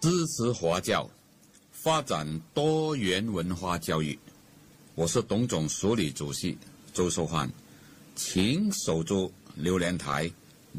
支持华教，发展多元文化教育。我是董总署理主席周寿汉，请守住榴莲台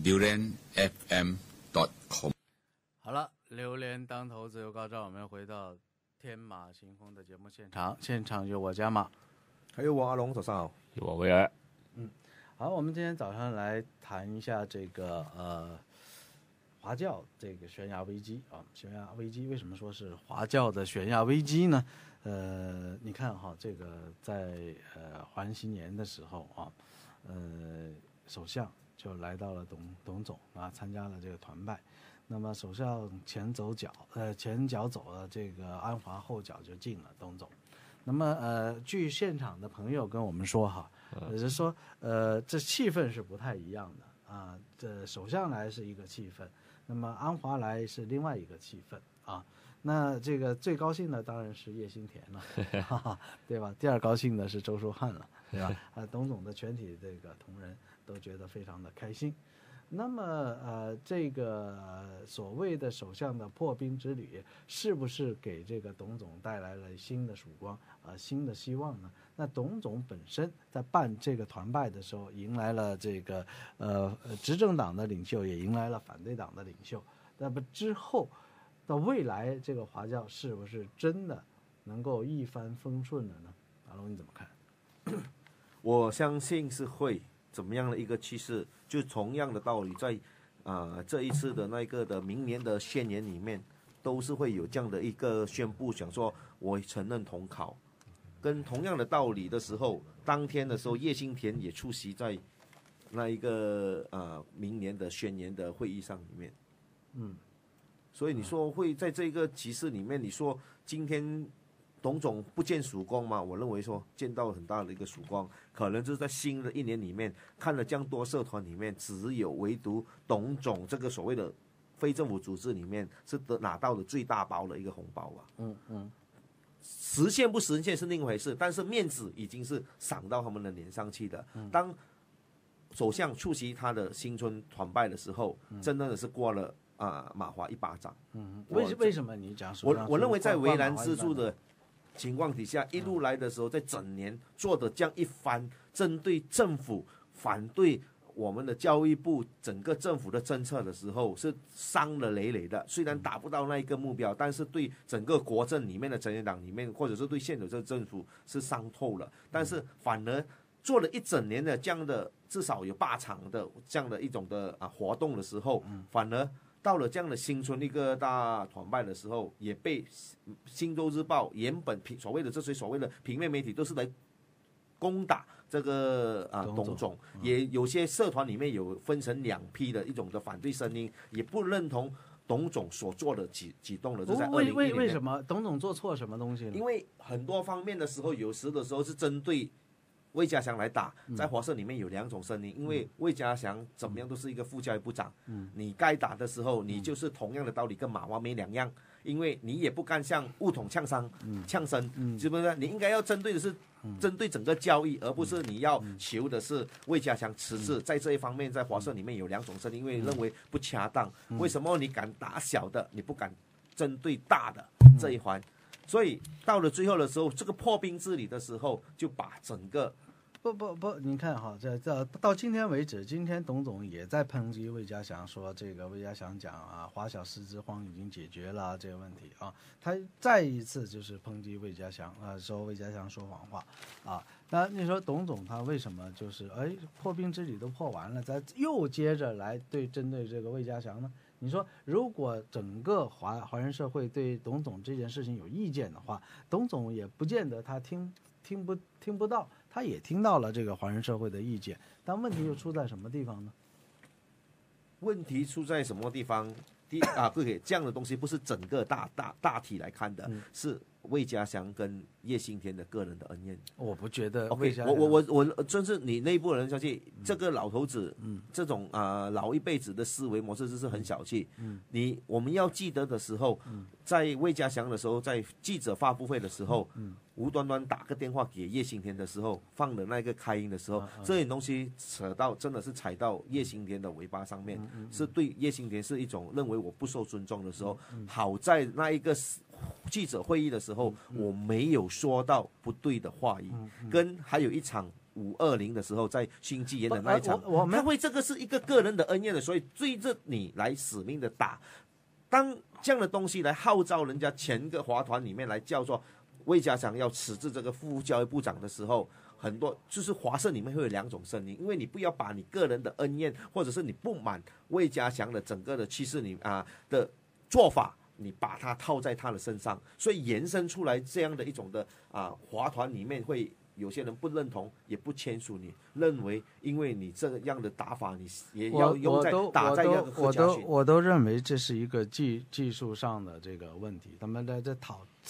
榴莲FM.com。 好了，榴莲当头自由高照，我们回到天马行空的节目现场，现场有我加码， 还有我阿龙，早上好， 有我威尔。 好，我们今天早上来谈一下这个华教这个悬崖危机啊，悬崖危机为什么说是华教的悬崖危机呢？你看哈，这个在华人新年的时候啊，首相就来到了董总啊，参加了这个团拜。那么首相前脚走了这个安华，后脚就进了董总。那么据现场的朋友跟我们说哈，就是说这气氛是不太一样的啊。这首相来是一个气氛，那么安华来是另外一个气氛啊。那这个最高兴的当然是叶新田了，哈哈，对吧？第二高兴的是周寿汉了，对吧？董总的全体这个同仁都觉得非常的开心。那么这个所谓的首相的破冰之旅，是不是给这个董总带来了新的曙光新的希望呢？那董总本身在办这个团拜的时候，迎来了这个执政党的领袖，也迎来了反对党的领袖。那么之后到未来，这个华教是不是真的能够一帆风顺了呢？阿龙你怎么看？ 我相信是会怎么样的一个趋势，就同样的道理，在这一次的那个的明年的宣言里面，都是会有这样的一个宣布，想说我承认统考，跟同样的道理的时候，当天的时候，叶新田也出席在那一个明年的宣言的会议上里面，所以你说会在这个局势里面，你说今天董总不见曙光吗？我认为说见到很大的一个曙光，可能就是在新的一年里面，看了这样多社团里面，只有唯独董总这个所谓的非政府组织里面是拿到了最大包的一个红包啊。实现不实现是另一回事，但是面子已经是赏到他们的脸上去的。当首相出席他的新春团拜的时候，真的是过了马华一巴掌。 为什么你讲我认为在为难之处的情况底下，一路来的时候，在整年做的这样一番针对政府反对我们的教育部整个政府的政策的时候，是伤了累累的。虽然达不到那一个目标，但是对整个国政里面的执政党里面，或者是对现有这个政府是伤透了。但是反而做了一整年的这样的至少有8场的这样的一种的活动的时候，反而到了这样的新春一个大团拜的时候，也被新洲日报原本所谓的这些所谓的平面媒体都是来攻打这个董总，也有些社团里面有分成2批的一种的反对声音，也不认同董总所做的举动了。这在2010年为什么董总做错什么东西呢？ 因为很多方面的时候，有时的时候是针对魏家祥来打，在华社里面有2种声音，因为魏家祥怎么样都是一个副教育部长，你该打的时候，你就是同样的道理，跟马华没两样，因为你也不敢向巫统呛声，是不是？你应该要针对的是针对整个教育，而不是你要求的是魏家祥辞职。在这一方面，在华社里面有2种声音，因为认为不恰当。为什么你敢打小的，你不敢针对大的这一环？所以到了最后的时候，这个破冰之旅的时候，就把整个不，你看哈，这到今天为止，今天董总也在抨击魏家祥，说这个魏家祥讲华小师资荒已经解决了这个问题啊，他再一次就是抨击魏家祥说魏家祥说谎话那你说董总他为什么就是破冰之旅都破完了，再又接着来针对这个魏家祥呢？你说，如果整个华人社会对董总这件事情有意见的话，董总也不见得他听不到，他也听到了这个华人社会的意见，但问题又出在什么地方呢？ 问题出在什么地方？对，这样的东西不是整个大体来看的，是魏家祥跟叶新田的个人的恩怨。 我不觉得 OK， 魏家祥我真是你内部人相信这个老头子，这种老一辈子的思维模式就是很小气。我们要记得的时候，在魏家祥的时候，在记者发布会的时候，无端端打个电话给叶新田的时候，放的那个开音的时候，这点东西真的是踩到叶新田的尾巴上面，是对叶新田是一种认为我不受尊重的时候。好在那一个记者会议的时候，我没有说到不对的话语，跟还有一场520的时候，在新纪元的那一场，他会这个是一个个人的恩怨的，所以追着你来死命的打。当这样的东西来号召人家前个华团里面来叫做魏家祥要辞职这个副教育部长的时候，很多就是华社里面会有2种声音，因为你不要把你个人的恩怨，或者是你不满魏家祥的整个的气势的做法，你把它套在他的身上，所以延伸出来这样的一种的华团里面会有些人不认同，也不签署你，认为因为你这样的打法，你也要用在打在那个客家群。 我都认为这是一个技术上的这个问题，他们在这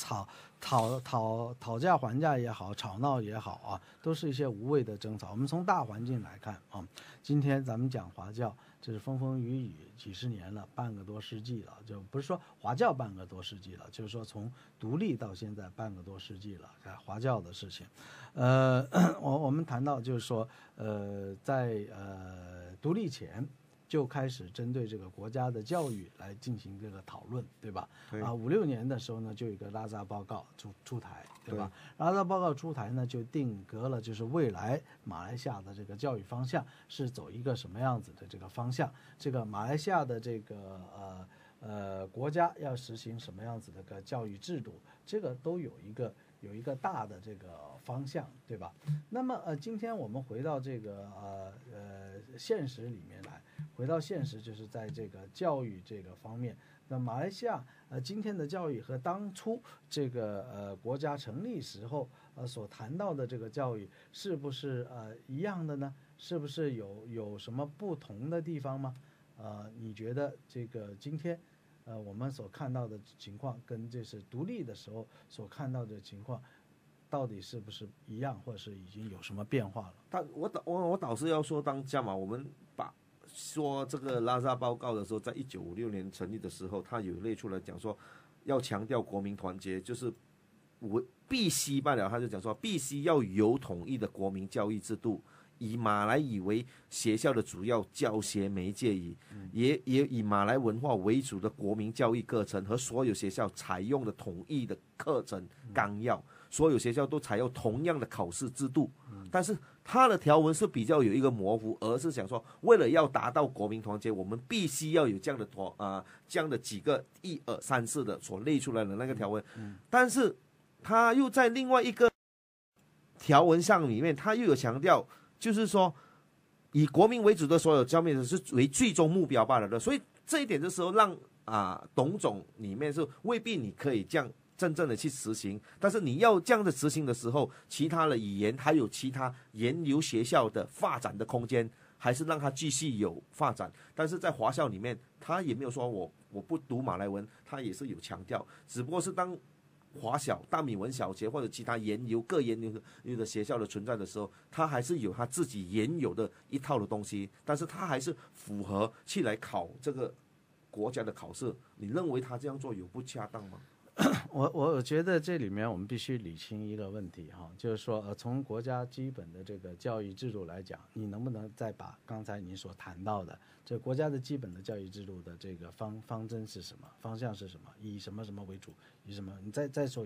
讨价还价也好，吵闹也好啊，都是一些无谓的争吵。我们从大环境来看啊，今天咱们讲华教，这是风风雨雨几十年了，半个多世纪了，就不是说华教半个多世纪了，就是说从独立到现在半个多世纪了，华教的事情。我们谈到就是说，在独立前就开始针对这个国家的教育来进行这个讨论，对吧？ 对 5、6年的时候呢，就有一个拉萨报告出台，对吧？拉萨报告出台呢，就定格了就是未来马来西亚的这个教育方向是走一个什么样子的这个方向，这个马来西亚的这个国家要实行什么样子的个教育制度，这个都有一个大的这个方向，对吧？那么今天我们回到这个现实里面来，回到现实就是在这个教育这个方面，那马来西亚今天的教育和当初这个国家成立时候所谈到的这个教育是不是一样的呢？是不是有什么不同的地方吗？你觉得这个今天我们所看到的情况跟这是独立的时候所看到的情况到底是不是一样，或者是已经有什么变化了？ 但我倒是要说当下嘛，我们说这个拉萨报告的时候，在1956年成立的时候，他有列出来讲说要强调国民团结，就是必须罢了，他就讲说必须要有统一的国民教育制度，以马来语为学校的主要教学媒介也以马来文化为主的国民教育课程和所有学校采用的统一的课程纲要，所有学校都采用同样的考试制度，但是它的条文是比较有一个模糊，而是想说为了要达到国民团结，我们必须要有这样的几个1、2、3、4的所列出来的那个条文，但是他又在另外一个条文上里面，他又有强调，就是说以国民为主的所有教育是为最终目标罢了的，所以这一点的时候让董总里面是未必你可以这样真正的去实行，但是你要这样的执行的时候，其他的语言还有其他研究学校的发展的空间，还是让它继续有发展。但是在华校里面，他也没有说我不读马来文，他也是有强调，只不过是当华小、大米文小学或者其他各研究的学校的存在的时候，他还是有他自己原有的一套的东西，但是他还是符合去来考这个国家的考试。你认为他这样做有不恰当吗？ 我觉得这里面我们必须理清一个问题哈，就是说从国家基本的这个教育制度来讲，你能不能再把刚才你所谈到的这国家的基本的教育制度的这个方针是什么，方向是什么，以什么为主，以什么你再说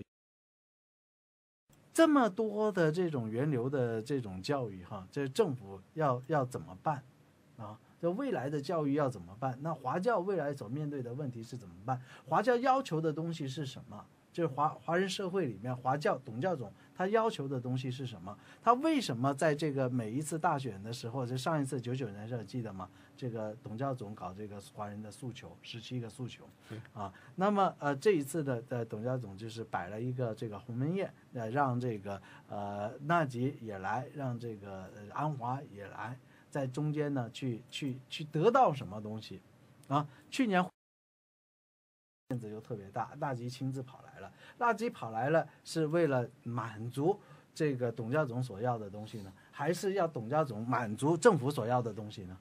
这么多的这种源流的这种教育哈，这政府要怎么办啊？这未来的教育要怎么办？那华教未来所面对的问题是怎么办？华教要求的东西是什么？就是华人社会里面，华教董教总他要求的东西是什么？他为什么在这个每一次大选的时候，就上一次99年的时候记得吗？这个董教总搞这个华人的诉求，17个诉求，那么这一次的董教总就是摆了一个这个鸿门宴，让这个纳吉也来，让这个安华也来。在中间呢，去得到什么东西啊？去年面子又特别大，纳吉亲自跑来了。纳吉跑来了是为了满足这个董教总所要的东西呢，还是要董教总满足政府所要的东西呢？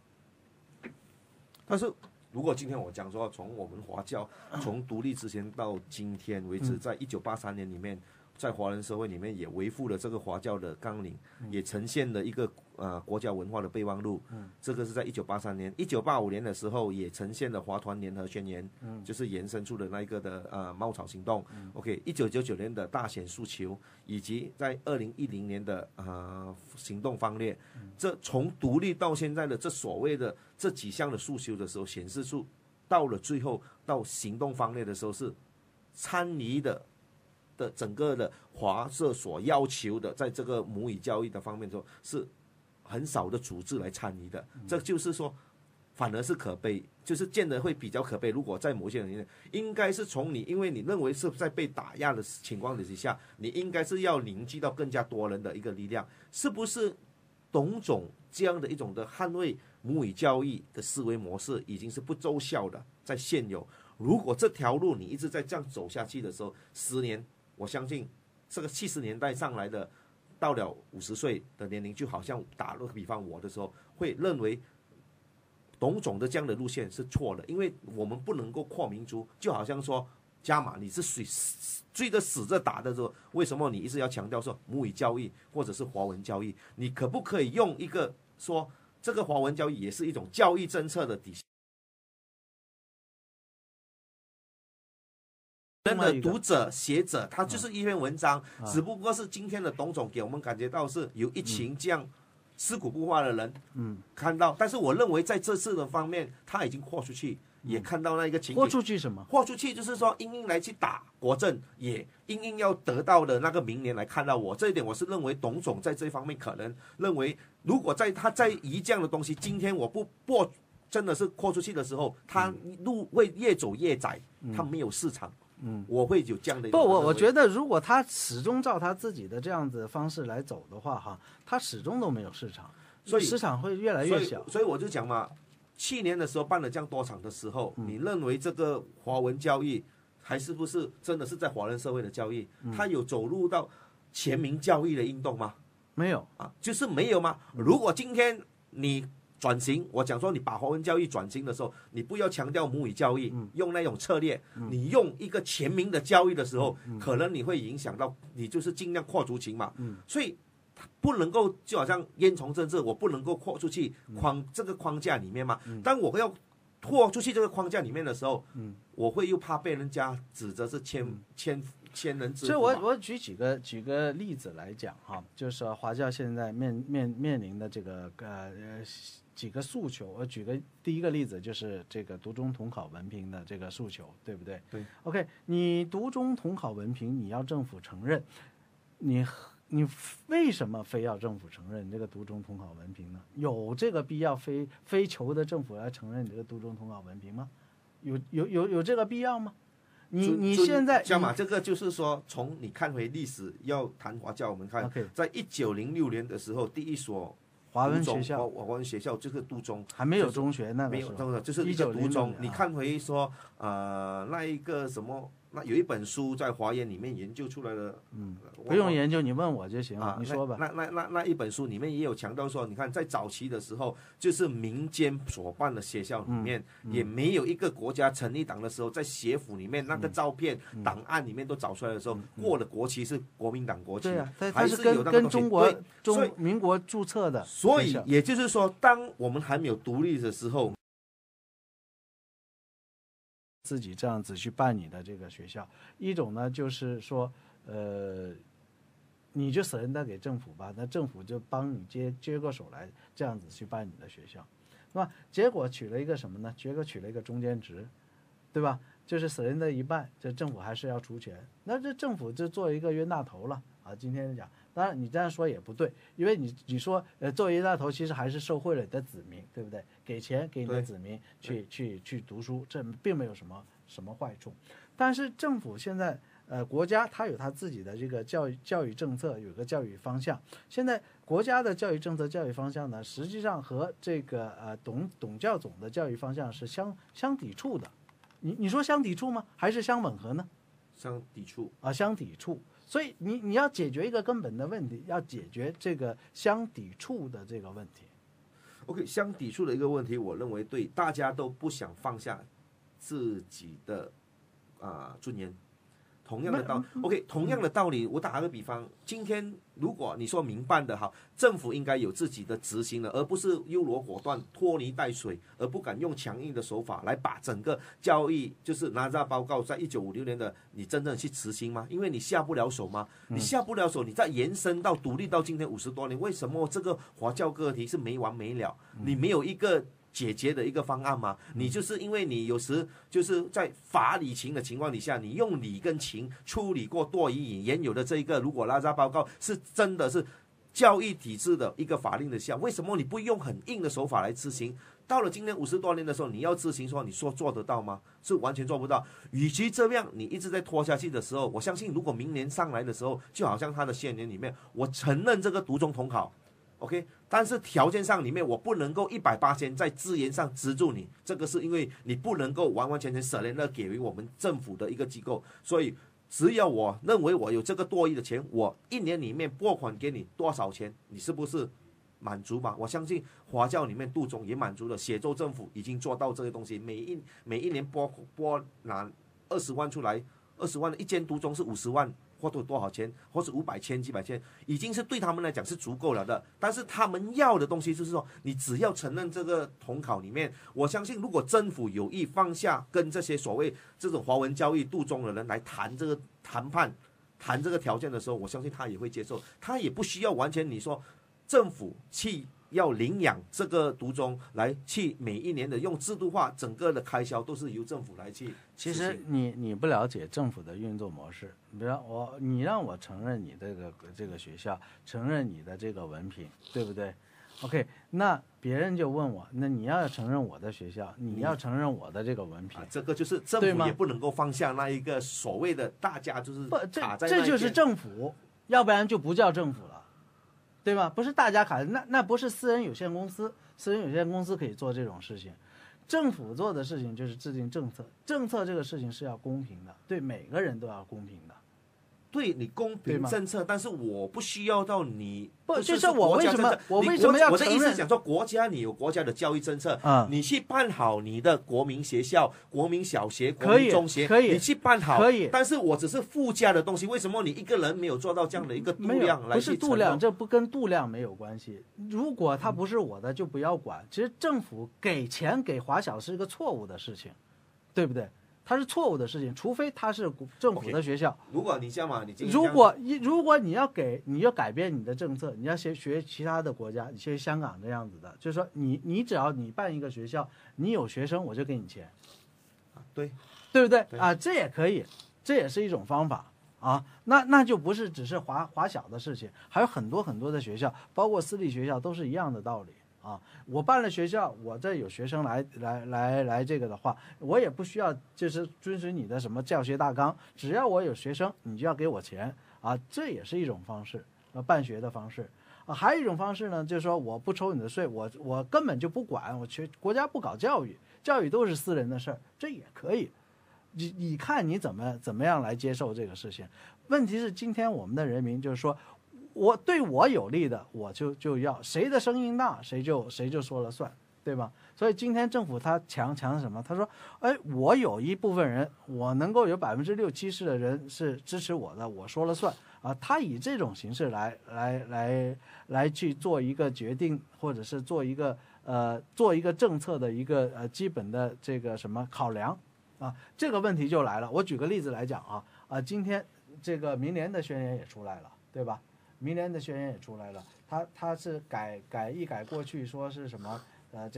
但是如果今天我讲说，从我们华教从独立之前到今天为止，在1983年里面，在华人社会里面也维护了这个华教的纲领，也呈现了一个国家文化的备忘录。这个是在1983年，1985年的时候也呈现了华团联合宣言，就是延伸出的那一个的猫草行动。OK，1999年的大选诉求，以及在2010年的行动方略，这从独立到现在的这所谓的这几项的诉求的时候，显示出到了最后到行动方略的时候是参与的整个的华社所要求的，在这个母语教育的方面说是很少的组织来参与的，这就是说反而是可悲，就是见得会比较可悲。如果在某些人应该是从你，因为你认为是在被打压的情况之下，你应该是要凝聚到更加多人的一个力量，是不是？董总这样的一种的捍卫母语教育的思维模式已经是不奏效的，在现有。如果这条路你一直在这样走下去的时候，10年，我相信这个70年代上来的，到了50岁的年龄，就好像打个比方，我的时候会认为董总的这样的路线是错的，因为我们不能够扩民族，就好像说加码你是追着死着打的时候，为什么你一直要强调说母语教育或者是华文教育？你可不可以用一个说这个华文教育也是一种教育政策的底线？真的读者学者，他就是一篇文章，只不过是今天的董总给我们感觉到是有一群这样尸骨不化的人，看到。但是我认为在这次的方面，他已经豁出去。也看到那一个情景， 豁出去什么？ 豁出去就是说，英英来去打国政，也英英要得到的那个明年来看到我这一点，我是认为董总在这方面可能认为，如果他在移这样的东西，今天我不真的是豁出去的时候，他路会越走越窄，他没有市场。我会有这样的。 我觉得如果他始终照他自己的这样子的方式来走的话，哈，他始终都没有市场，所以市场会越来越小。 所以我就讲嘛。去年的时候办了这样多场的时候，你认为这个华文教育还是不是真的是在华人社会的教育？它有走入到全民教育的运动吗？ 没有啊，就是没有吗？如果今天你转型，我讲说你把华文教育转型的时候，你不要强调母语教育，用那种策略，你用一个全民的教育的时候，可能你会影响到你就是尽量扩族群嘛，所以。不能够就好像烟囱政策，我不能够扩出去这个框架里面嘛。当我要扩出去这个框架里面的时候，我会又怕被人家指责是千人之。 所以我举几个例子来讲哈，就是说华教现在面临的这个几个诉求。我举个第一个例子，就是这个读中统考文凭的这个诉求，对不对？ 对。 OK， 你读中统考文凭，你要政府承认，你为什么非要政府承认你这个读中统考文凭呢？有这个必要非求的政府来承认你这个读中统考文凭吗？有这个必要吗？你现在讲嘛，这个就是说，从你看回历史，要谈华教，我们看，在1906年的时候，第一所华文学校， 华文学校就是读中， 还没有中学那个时候， 没有，就是一个读中。你看回说，那一个什么？那有一本书在华研里面研究出来的， 不用研究，你问我就行了，你说吧。 那一本书里面也有强调说，你看在早期的时候，就是民间所办的学校里面，也没有一个国家成立党的时候，在学府里面那个照片、档案里面都找出来的时候，过的国旗是国民党国旗， 对啊， 还是有那个跟民国注册的。 所以也就是说，当我们还没有独立的时候。 自己这样子去办你的这个学校，一种呢就是说，你就surrender给政府吧，那政府就帮你接过手来，这样子去办你的学校，是吧？结果取了一个什么呢？结果取了一个中间值，对吧？就是surrender一半，这政府还是要出钱，那这政府就做一个冤大头了啊！今天讲，当然你这样说也不对，因为你说作为冤大头，其实还是受贿了你的子民，对不对？给钱给你的子民去读书，这并没有什么坏处。但是政府现在国家它有它自己的这个教育政策，有个教育方向。现在国家的教育政策、教育方向呢，实际上和这个董教总的教育方向是相抵触的。 你说相抵触吗？还是相吻合呢？ 相抵触啊，相抵触。所以你要解决一个根本的问题，要解决这个相抵触的这个问题。 OK， 相抵触的一个问题，我认为对大家都不想放下自己的尊严。同样的道，OK， 同样的道理，我打个比方，今天如果你说民办的好，政府应该有自己的执行的，而不是优柔果断、拖泥带水，而不敢用强硬的手法来把整个教育就是拿着报告，在1956年的你真正去执行吗？因为你下不了手吗？你下不了手，你再延伸到独立到今天50多年，为什么这个华教个题是没完没了？你没有一个解决的一个方案吗？你就是因为你有时就是在法理情的情况底下，你用理跟情处理过多于原有的这一个，如果拉扎报告是真的是教育体制的一个法令的下，为什么你不用很硬的手法来执行？到了今天50多年的时候，你要执行说，你说做得到吗？是完全做不到。与其这样，你一直在拖下去的时候，我相信如果明年上来的时候，就好像他的宣言里面，我承认这个独中统考。OK， 但是条件上里面我不能够180%在资源上资助你，这个是因为你不能够完完全全舍人了给予我们政府的一个机构，所以只要我认为我有这个多余的钱，我1年里面拨款给你多少钱，你是不是满足吧？我相信华教里面杜总也满足了，写州政府已经做到这些东西，每一年拨拿20万出来，20万的一间独中是50万。或者多少钱，或是500千、几百千，已经是对他们来讲是足够了的。但是他们要的东西就是说，你只要承认这个统考里面，我相信如果政府有意放下跟这些所谓这种华文教育杜中的人来谈这个谈判、谈这个条件的时候，我相信他也会接受，他也不需要完全你说政府去要领养这个独中来去每一年的用制度化，整个的开销都是由政府来去。 其实你不了解政府的运作模式，比如你让我承认你这个学校，承认你的这个文凭，对不对 ？OK， 那别人就问我，那你要承认我的学校，你要承认我的这个文凭， 这个就是政府也不能够放下那一个所谓的大家就是卡在这就是政府，要不然就不叫政府了。对吧？不是大家卡，那不是私人有限公司，私人有限公司可以做这种事情，政府做的事情就是制定政策，政策这个事情是要公平的，对每个人都要公平的。 对你公平政策，但是我不需要到你不就是我为什么要我的意思讲说，国家你有国家的教育政策，你去办好你的国民学校、国民小学、国民中学， 可以， 你去办好， 可以。 但是我只是附加的东西，为什么你一个人没有做到这样的一个度量来去承诺？ 不是度量，这不跟度量没有关系。如果它不是我的，就不要管。其实政府给钱给华小是一个错误的事情，对不对？它是错误的事情，除非它是政府的学校。 如果你这样嘛， 如果你要改变你的政策，你要学其他的国家，你学香港这样子的，就是说你只要你办一个学校，你有学生我就给你钱， 对不对啊？这也可以，这也是一种方法啊。那就不是只是华小的事情，还有很多很多的学校，包括私立学校都是一样的道理。啊，我办了学校，我这有学生来这个的话，我也不需要就是遵循你的什么教学大纲，只要我有学生，你就要给我钱啊，这也是一种方式，办学的方式啊。还有一种方式呢，就是说我不抽你的税，我根本就不管，国家不搞教育，教育都是私人的事儿，这也可以。你看你怎么样来接受这个事情？问题是今天我们的人民就是说。对我有利的，我就要谁的声音大，谁就说了算，对吧？所以今天政府他强什么？他说，我有一部分人，我能够有60%-70%的人是支持我的，我说了算啊。他以这种形式来去做一个决定，或者是做一个政策的一个基本的这个什么考量啊。这个问题就来了。我举个例子来讲今天这个民联的宣言也出来了，对吧？民联的宣言也出来了，他是改过去说是什么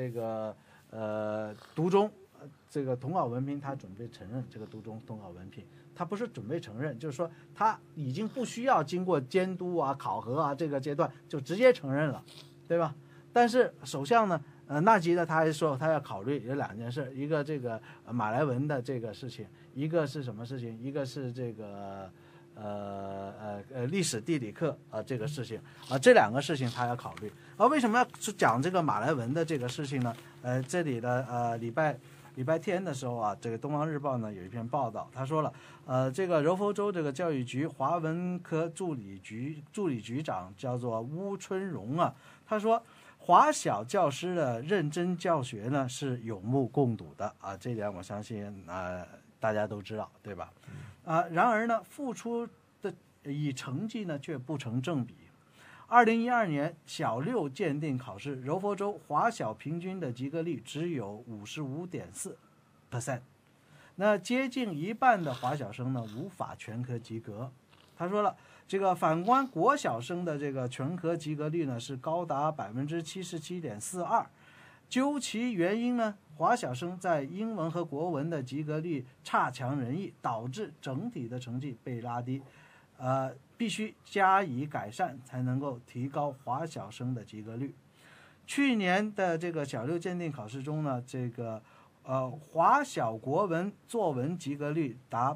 独中这个统考文凭，他准备承认这个独中统考文凭，他不是准备承认，就是说他已经不需要经过监督考核这个阶段就直接承认了，对吧？但是首相呢纳吉呢他还说他要考虑有2件事，一个这个马来文的这个事情，一个是什么事情？一个是这个。历史地理课这个事情这2个事情他要考虑为什么要讲这个马来文的这个事情呢？这里的礼拜礼拜天的时候啊，这个《东方日报》呢有一篇报道，他说了，这个柔佛州这个教育局华文科助理局长叫做邬春荣啊，他说华小教师的认真教学呢是有目共睹的啊，这点我相信大家都知道，对吧？然而呢，付出的以成绩呢却不成正比。2012年小六鉴定考试，柔佛州华小平均的及格率只有55.4%，那接近一半的华小生呢无法全科及格。他说了，这个反观国小生的这个全科及格率呢是高达77.42%。究其原因呢，华小生在英文和国文的及格率差强人意，导致整体的成绩被拉低。必须加以改善，才能够提高华小生的及格率。去年的这个小六鉴定考试中呢，这个华小国文作文及格率达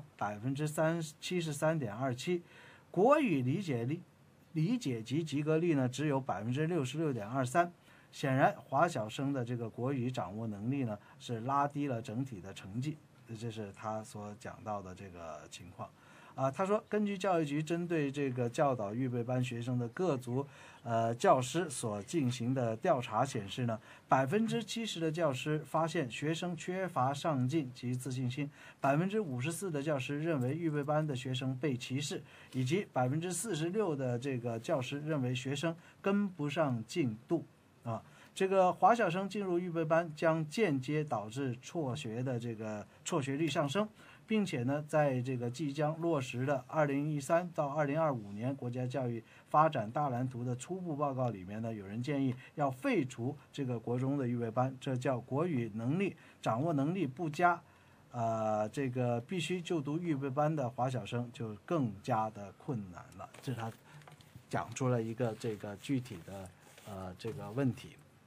73.27%，国语理解及及格率呢只有66.23%。显然，华小生的这个国语掌握能力呢是拉低了整体的成绩，这是他所讲到的这个情况。他说，根据教育局针对这个教导预备班学生的各族教师所进行的调查显示呢，70%的教师发现学生缺乏上进及自信心，54%的教师认为预备班的学生被歧视，以及46%的这个教师认为学生跟不上进度这个华小生进入预备班将间接导致辍学率上升，并且呢，在这个即将落实的2013到2025年国家教育发展大蓝图的初步报告里面呢，有人建议要废除这个国中的预备班，这叫国语掌握能力不佳，这个必须就读预备班的华小生就更加的困难了。这是他讲出了一个这个具体的这个问题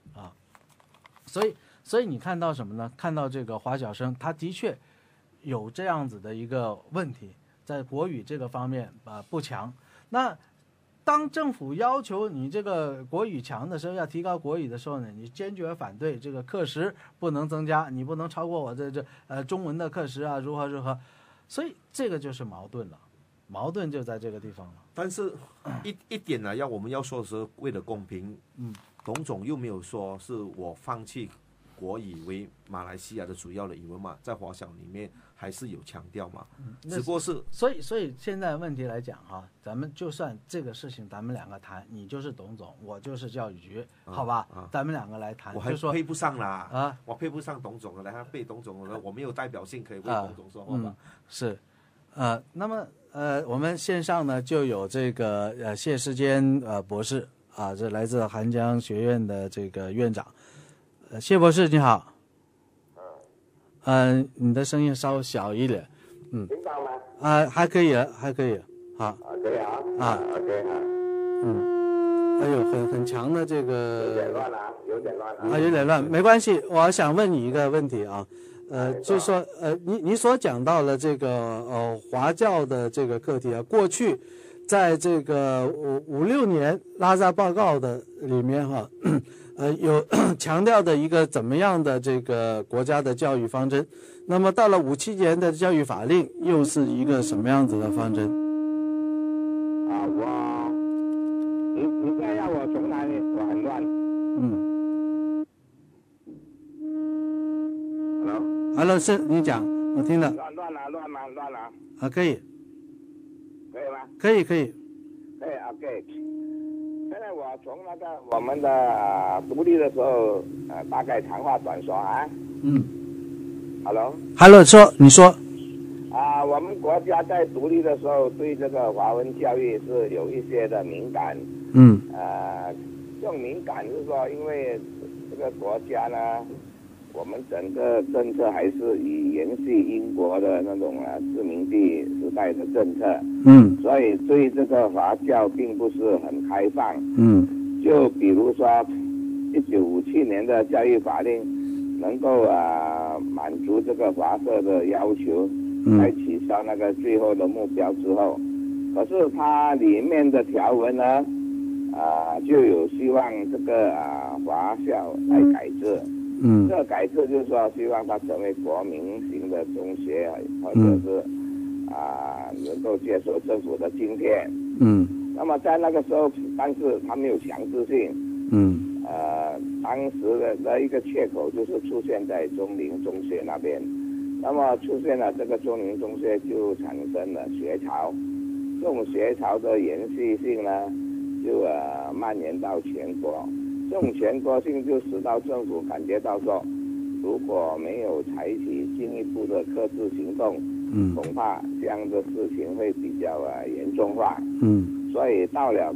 所以你看到什么呢？看到这个华小生他的确有这样子的一个问题，在国语这个方面不强。那当政府要求你这个国语强的时候，要提高国语的时候呢，你坚决反对，这个课时不能增加，你不能超过我中文的课时啊，如何，所以这个就是矛盾了，矛盾就在这个地方了。 但是一点呢，我们要说的是为了公平，董总又没有说是我放弃国语为马来西亚的主要的语文嘛，在华小里面还是有强调嘛，只不过是所以现在问题来讲咱们就算这个事情咱们两个谈，你就是董总，我就是教育局，好吧，咱们两个来谈。 我还配不上啦我配不上董总了，来背董总了，我没有代表性可以为董总说话吧？ 是，那么我们线上呢就有这个谢世坚博士这来自韩江学院的这个院长。谢博士你好。你的声音稍微小一点。 听到吗？ 还可以了，好。 可以啊。OK 哎呦，很强的这个。 有点乱有点乱，没关系。我想问你一个问题就是说你所讲到了这个华教的这个课题过去在这个5-6年拉萨报告的里面有强调的一个怎么样的这个国家的教育方针，那么到了5-7年的教育法令又是一个什么样子的方针？ 你现在要我从哪里？我很乱。 Hello， 是你讲，我听了。 乱了。 可以。 可以吗？ 可以。 OK。现在我从我们的独立的时候，大概长话短说 Hello， 你说。 我们国家在独立的时候，对这个华文教育是有一些的敏感。这种敏感是说，因为这个国家呢，我们整个政策还是以延续英国的那种殖民地时代的政策。所以对这个华教并不是很开放。就比如说1957年的教育法令能够满足这个华社的要求，来取消那个最后的目标之后，可是它里面的条文呢就有希望这个华校来改制， 嗯这个改制就是说希望它成为国民型的中学，或者是能够接受政府的津贴。 嗯那么在那个时候，但是它没有强制性。 嗯当时的一个缺口就是出现在中陵中学那边，那么出现了这个中陵中学就产生了学潮，这种学潮的延续性呢，就蔓延到全国，这种全国性就使到政府感觉到说，如果没有采取进一步的克制行动，恐怕这样的事情会比较严重化。所以到了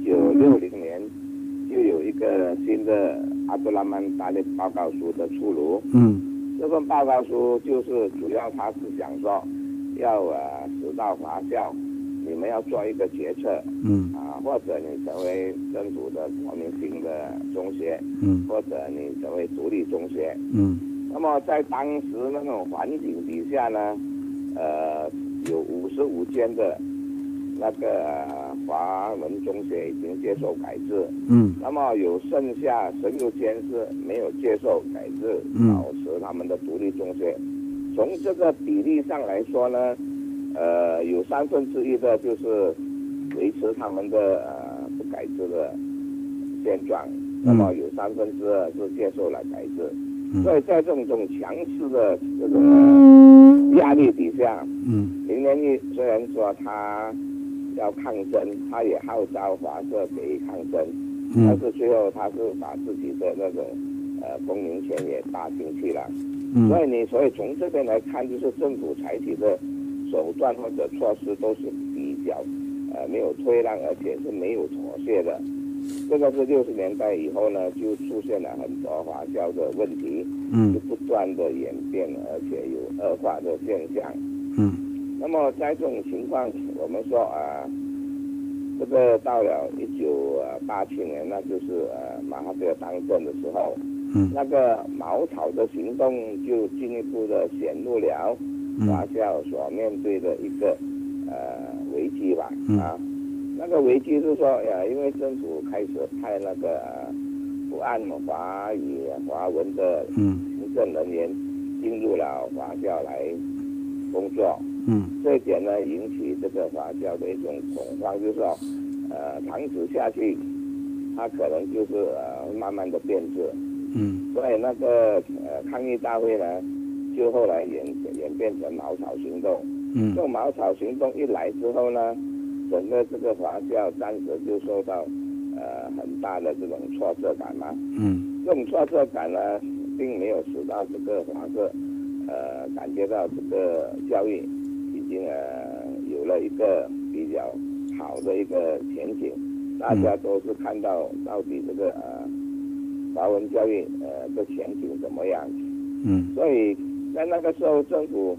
1960年，就有一个新的阿布拉曼达列报告书的出炉。这份报告书就是主要他是想说，要使到华校，你们要做一个决策，或者你成为政府的国民型的中学，或者你成为独立中学。那么在当时那种环境底下呢，有55间的那个华文中学已经接受改制，那么有剩下16间是没有接受改制，保持他们的独立中学。从这个比例上来说呢，有1/3的就是维持他们的不改制的现状，那么有2/3是接受了改制。所以在这种强势的这种压力底下，林连义虽然说他要抗争，他也号召华社给予抗争，但是最后他是把自己的那种公民权也搭进去了。所以从这边来看，就是政府采取的手段或者措施都是比较没有退让，而且是没有妥协的。这个是60年代以后呢，就出现了很多华校的问题，就不断的演变，而且有恶化的现象。那么在这种情况，我们说这个到了1987年，那就是马哈蒂尔当政的时候，那个茅草的行动就进一步的显露了华校所面对的一个危机吧。那个危机是说因为政府开始派那个不按华语华文的行政人员进入了华校来工作。这一点呢引起这个华校的一种恐慌，就是说长此下去，它可能就是慢慢的变质。所以那个抗议大会呢，就后来演变成茅草行动。这种茅草行动一来之后呢，整个这个华校暂时就受到很大的这种挫折感嘛。这种挫折感呢，并没有使到这个华社感觉到这个教育已经有了一个比较好的一个前景，大家都是看到底这个华文教育的前景怎么样。所以在那个时候，政府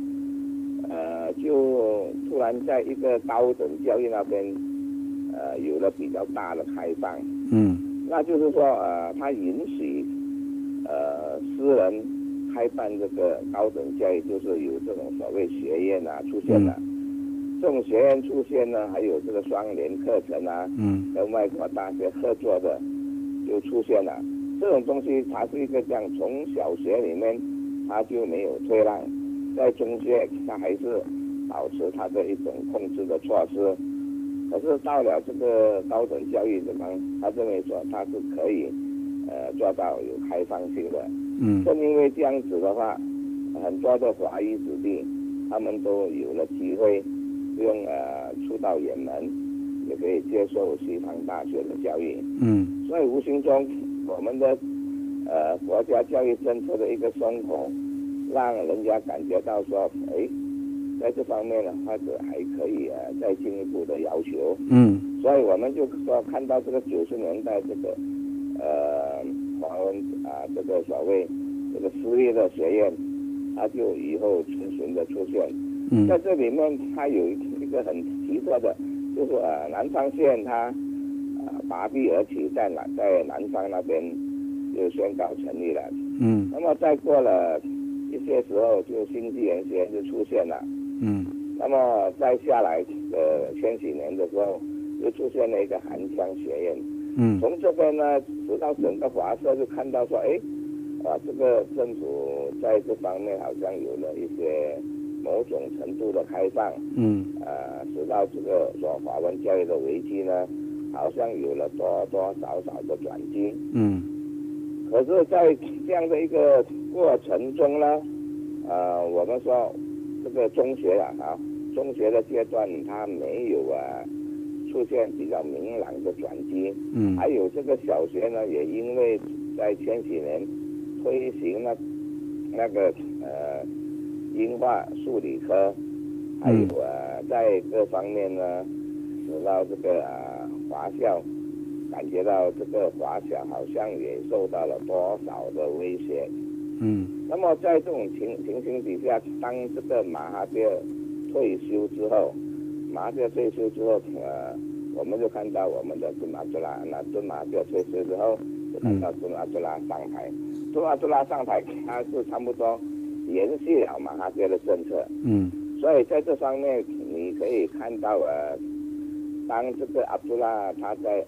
就突然在一个高等教育那边有了比较大的开放。那就是说他允许私人开办这个高等教育，就是有这种所谓学院出现了。这种学院出现呢，还有这个双联课程跟外国大学合作的就出现了。这种东西它是一个这样，从小学里面它就没有退让，在中学它还是保持它的一种控制的措施。可是到了这个高等教育这方，他认为说它是可以做到有开放性的。正因为这样子的话，很多的华裔子弟他们都有了机会，不用出到远门，也可以接受西方大学的教育。所以无形中我们的国家教育政策的一个松口，让人家感觉到说，在这方面呢，或者还可以再进一步的要求。所以我们就说看到这个90年代这个华文这个所谓这个私立的学院，它就雨后春笋的出现。在这里面它有一个很奇特的，就是南方县它拔地而起，在南方那边就宣告成立了。那么再过了一些时候，就新纪元学院就出现了。那么再下来千禧年的时候，又出现了一个韩腔学院。从这边呢，直到整个华社就看到说， 这个政府在这方面好像有了一些某种程度的开放，使到这个说华文教育的危机呢，好像有了多多少少的转机，可是，在这样的一个过程中呢，我们说这个中学中学的阶段它没有出现比较明朗的转机，还有这个小学呢，也因为在前几年推行了那个英化数理科，还有在各方面呢，使到这个华校感觉到这个华小好像也受到了多少的威胁。那么在这种情形底下，当这个马哈蒂尔退休之后，我们就看到我们的敦马朱拉，那敦马哈蒂尔退休之后，就看到敦马朱拉上台。敦马朱拉上台，他是差不多延续了马哈蒂尔的政策。所以在这方面，你可以看到当这个阿卜杜拉他在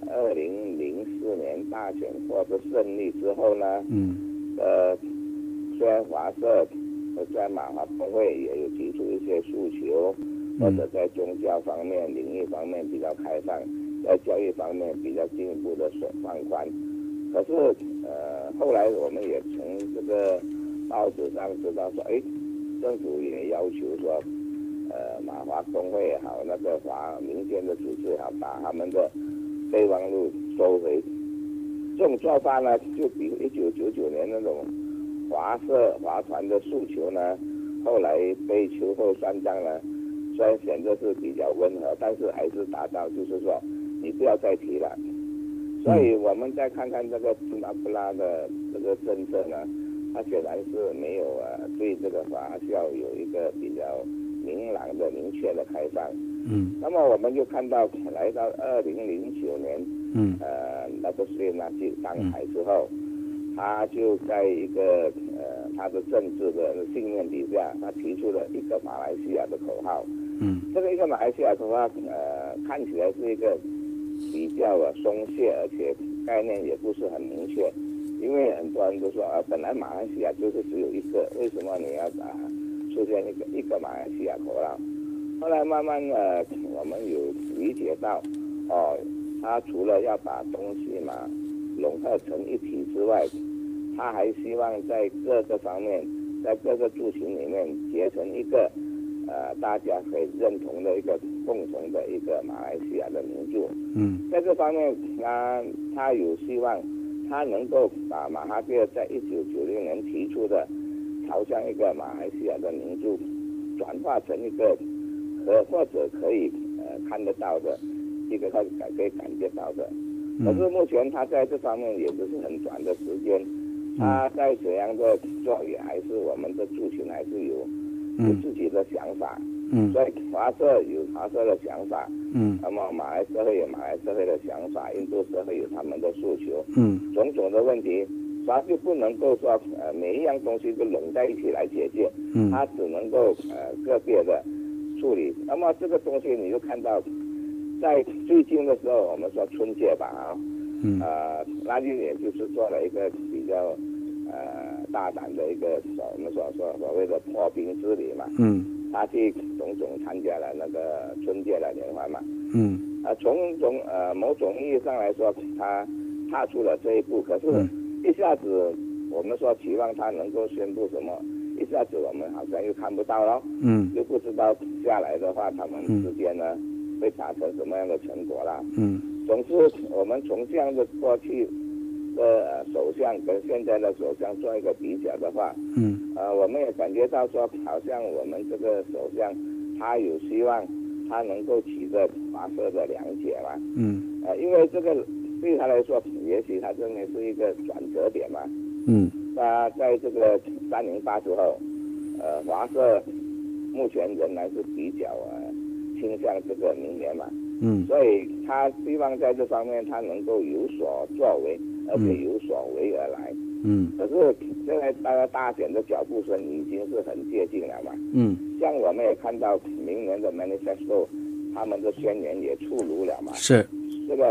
2004年大选获得胜利之后呢，虽然华社虽然马华工会也有提出一些诉求，或者在宗教方面、领域方面比较开放，在教育方面比较进一步的放宽，可是后来我们也从这个报纸上知道说，政府也要求说，马华工会也好，那个民间的组织也好，把他们的备忘录收回。这种做法呢，就比1999年那种华团的诉求呢，后来被秋后算账呢，虽然显得是比较温和，但是还是达到就是说你不要再提了。所以我们再看看这个阿卜杜拉的这个政策呢，它显然是没有对这个华校有一个比较明朗的明确的开放。那么我们就看到来到2009年，那个斯列纳基上台之后，他就在一个他的政治的信念底下，他提出了一个马来西亚的口号。这个一个马来西亚口号看起来是一个比较松懈，而且概念也不是很明确。因为很多人都说本来马来西亚就是只有一个，为什么你要出现一个马来西亚口号？后来慢慢我们有理解到，他除了要把东西嘛融合成一体之外，他还希望在各个方面，在各个族群里面结成一个大家可以认同的一个共同的一个马来西亚的民族。在这方面他有希望，他能够把马哈蒂尔在1990年提出的朝向一个马来西亚的民族转化成一个或者可以看得到的一个可以感觉到的。可是目前他在这方面也只是很短的时间，他在怎样的做也还是我们的族群还是有自己的想法。所以华社有华社的想法，那么马来社会有马来社会的想法，印度社会有他们的诉求，种种的问题，他就不能够说每一样东西都拢在一起来解决，他只能够个别的处理。那么这个东西你就看到，在最近的时候，我们说春节吧那就也就是做了一个比较大胆的一个我们所谓的破冰之旅嘛。他去种参加了那个春节的联欢嘛。从某种意义上来说，他踏出了这一步，可是一下子我们说期望他能够宣布什么，一下子我们好像又看不到了。又不知道下来的话他们之间呢会达成什么样的成果啦。总之我们从这样的过去的首相跟现在的首相做一个比较的话，我们也感觉到说，好像我们这个首相他有希望，他能够取得华社的谅解嘛。因为这个对他来说，也许他认为是一个转折点嘛。他在这个308之后，华社目前仍然是比较倾向这个明年嘛。所以他希望在这方面他能够有所作为，而且有所为而来。可是现在大选的脚步声已经是很接近了嘛。像我们也看到明年的 manifesto， 他们的宣言也出炉了嘛。 是这个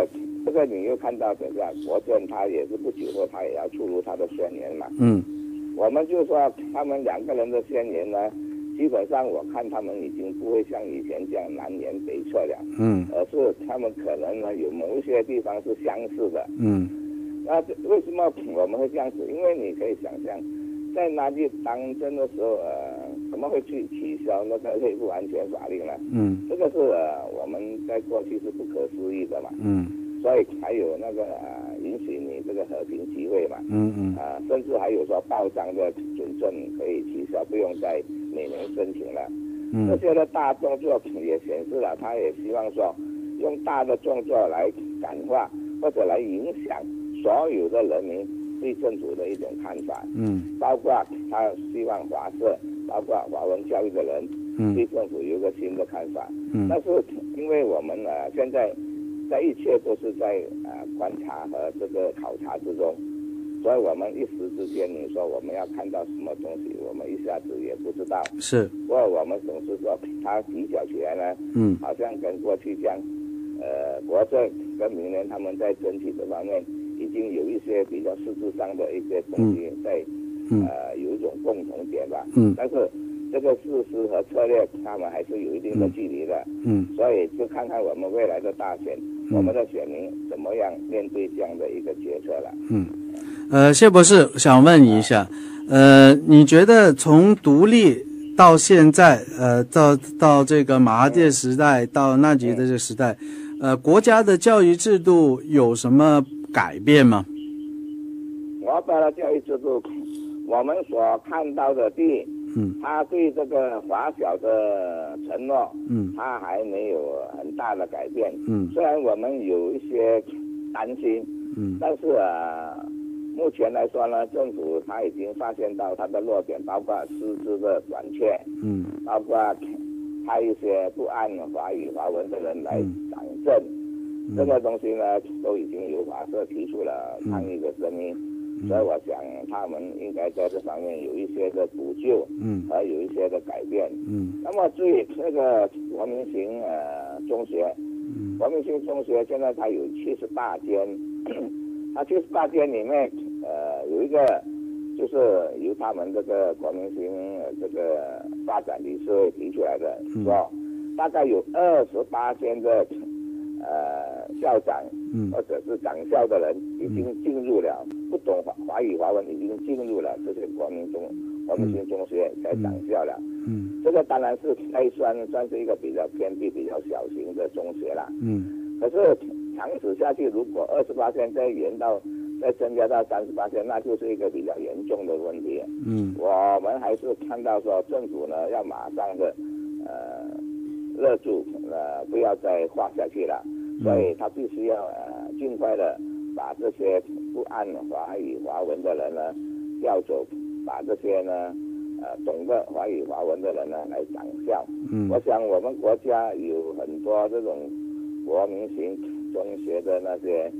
这个你又看到，等下国政他也是不久后他也要出炉他的宣言嘛。我们就说他们两个人的宣言呢，基本上我看他们已经不会像以前这样南辕北辙了。而是他们可能呢有某一些地方是相似的。那为什么我们会这样子？因为你可以想象，在拿去当政的时候，怎么会去取消那个内部安全法令呢？这个是我们在过去是不可思议的嘛。所以还有那个允许你这个和平集会嘛。甚至还有说报章的准证可以取消，不用再每年申请了。这些的大动作也显示了，他也希望说用大的动作来感化或者来影响所有的人民对政府的一种看法。包括他希望华社，包括华文教育的人对政府有一个新的看法。但是因为我们现在一切都是在观察和这个考察之中，所以我们一时之间你说我们要看到什么东西，我们一下子也不知道。 是。 不过我们总是说它比较起来呢，好像跟过去这样，国政跟明年他们在整体这方面已经有一些比较实质上的一些东西在，有一种共同点吧。但是这个事实和策略他们还是有一定的距离的。所以就看看我们未来的大选，我们的选民怎么样面对这样的一个决策了。 谢博士想问你一下，你觉得从独立到现在，到这个马哈蒂时代到纳吉的这个时代，国家的教育制度有什么改变吗？ 我把的教育制度，我们所看到的第一，他对这个华小的承诺，他还没有很大的改变。虽然我们有一些担心，但是目前来说呢，政府他已经发现到他的弱点，包括师资的短缺，包括派一些不按华语华文的人来掌政，这个东西呢都已经有华社提出了抗议的声音。所以我想他们应该在这方面有一些的补救，和有一些的改变。那么至于那个国民型中学，国民型中学现在它有78间，它78间里面有一个就是由他们这个国民型这个发展理事会提出来的，说大概有28间的校长或者是长校的人已经进入了，不懂华语华文已经进入了这些国民型中学在长校了。这个当然是可以算是一个比较偏僻比较小型的中学了。可是长此下去，如果28%再增加到38%，那就是一个比较严重的问题。我们还是看到说政府呢要马上的勒住，不要再画下去了。所以他必须要尽快的把这些不按华语华文的人呢调走，把这些呢懂得华语华文的人呢来掌校。我想我们国家有很多这种国民型中学的那些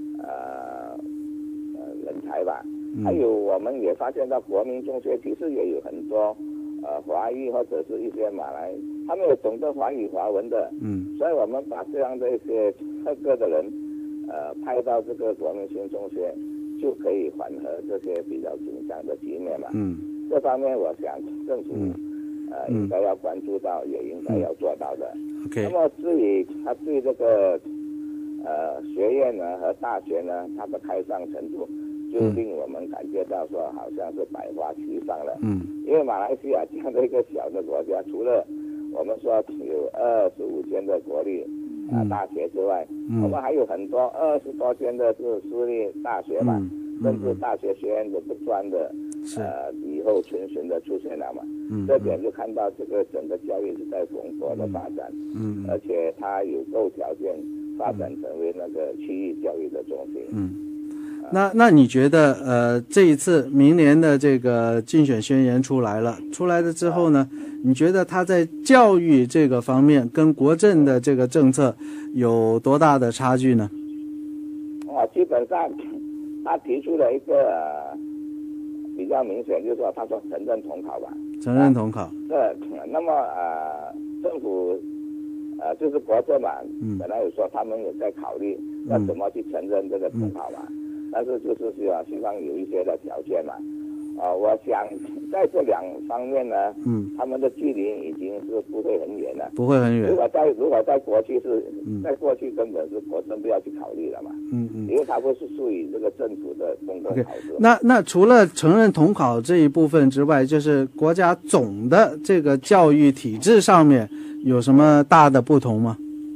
人才吧，还有我们也发现到国民中学其实也有很多华裔或者是一些马来，他们也懂得华语华文的。所以我们把这样的一些特个的人派到这个国民型中学，就可以缓和这些比较紧张的局面嘛。这方面我想政府应该要关注到，也应该要做到的。那么至于他对这个学院呢和大学呢，它的开放程度就令我们感觉到说好像是百花齐放了。因为马来西亚这样的一个小的国家，除了我们说有25间的国立大学之外，我们还有很多20多间的是私立大学嘛，甚至大学学院都不断的以后循循的出现了嘛。这点就看到这个整个教育是在蓬勃的发展，而且它有够条件发展成为那个区域教育的中心。 那你觉得这一次明年的这个竞选宣言出来了之后呢，你觉得他在教育这个方面跟国政的这个政策有多大的差距呢？ 基本上他提出了一个比较明显，就是说他说承认统考吧， 承认统考。 那么政府就是国政嘛，本来有说他们有在考虑要怎么去承认这个统考嘛，但是就是希望有一些的条件嘛。我想在这两方面呢，他们的距离已经是不会很远了， 不会很远。 如果在过去在过去根本是国政不要去考虑了嘛，因为它不是属于这个政府的公共考试。 那除了承认统考这一部分之外，就是国家总的这个教育体制上面有什么大的不同吗？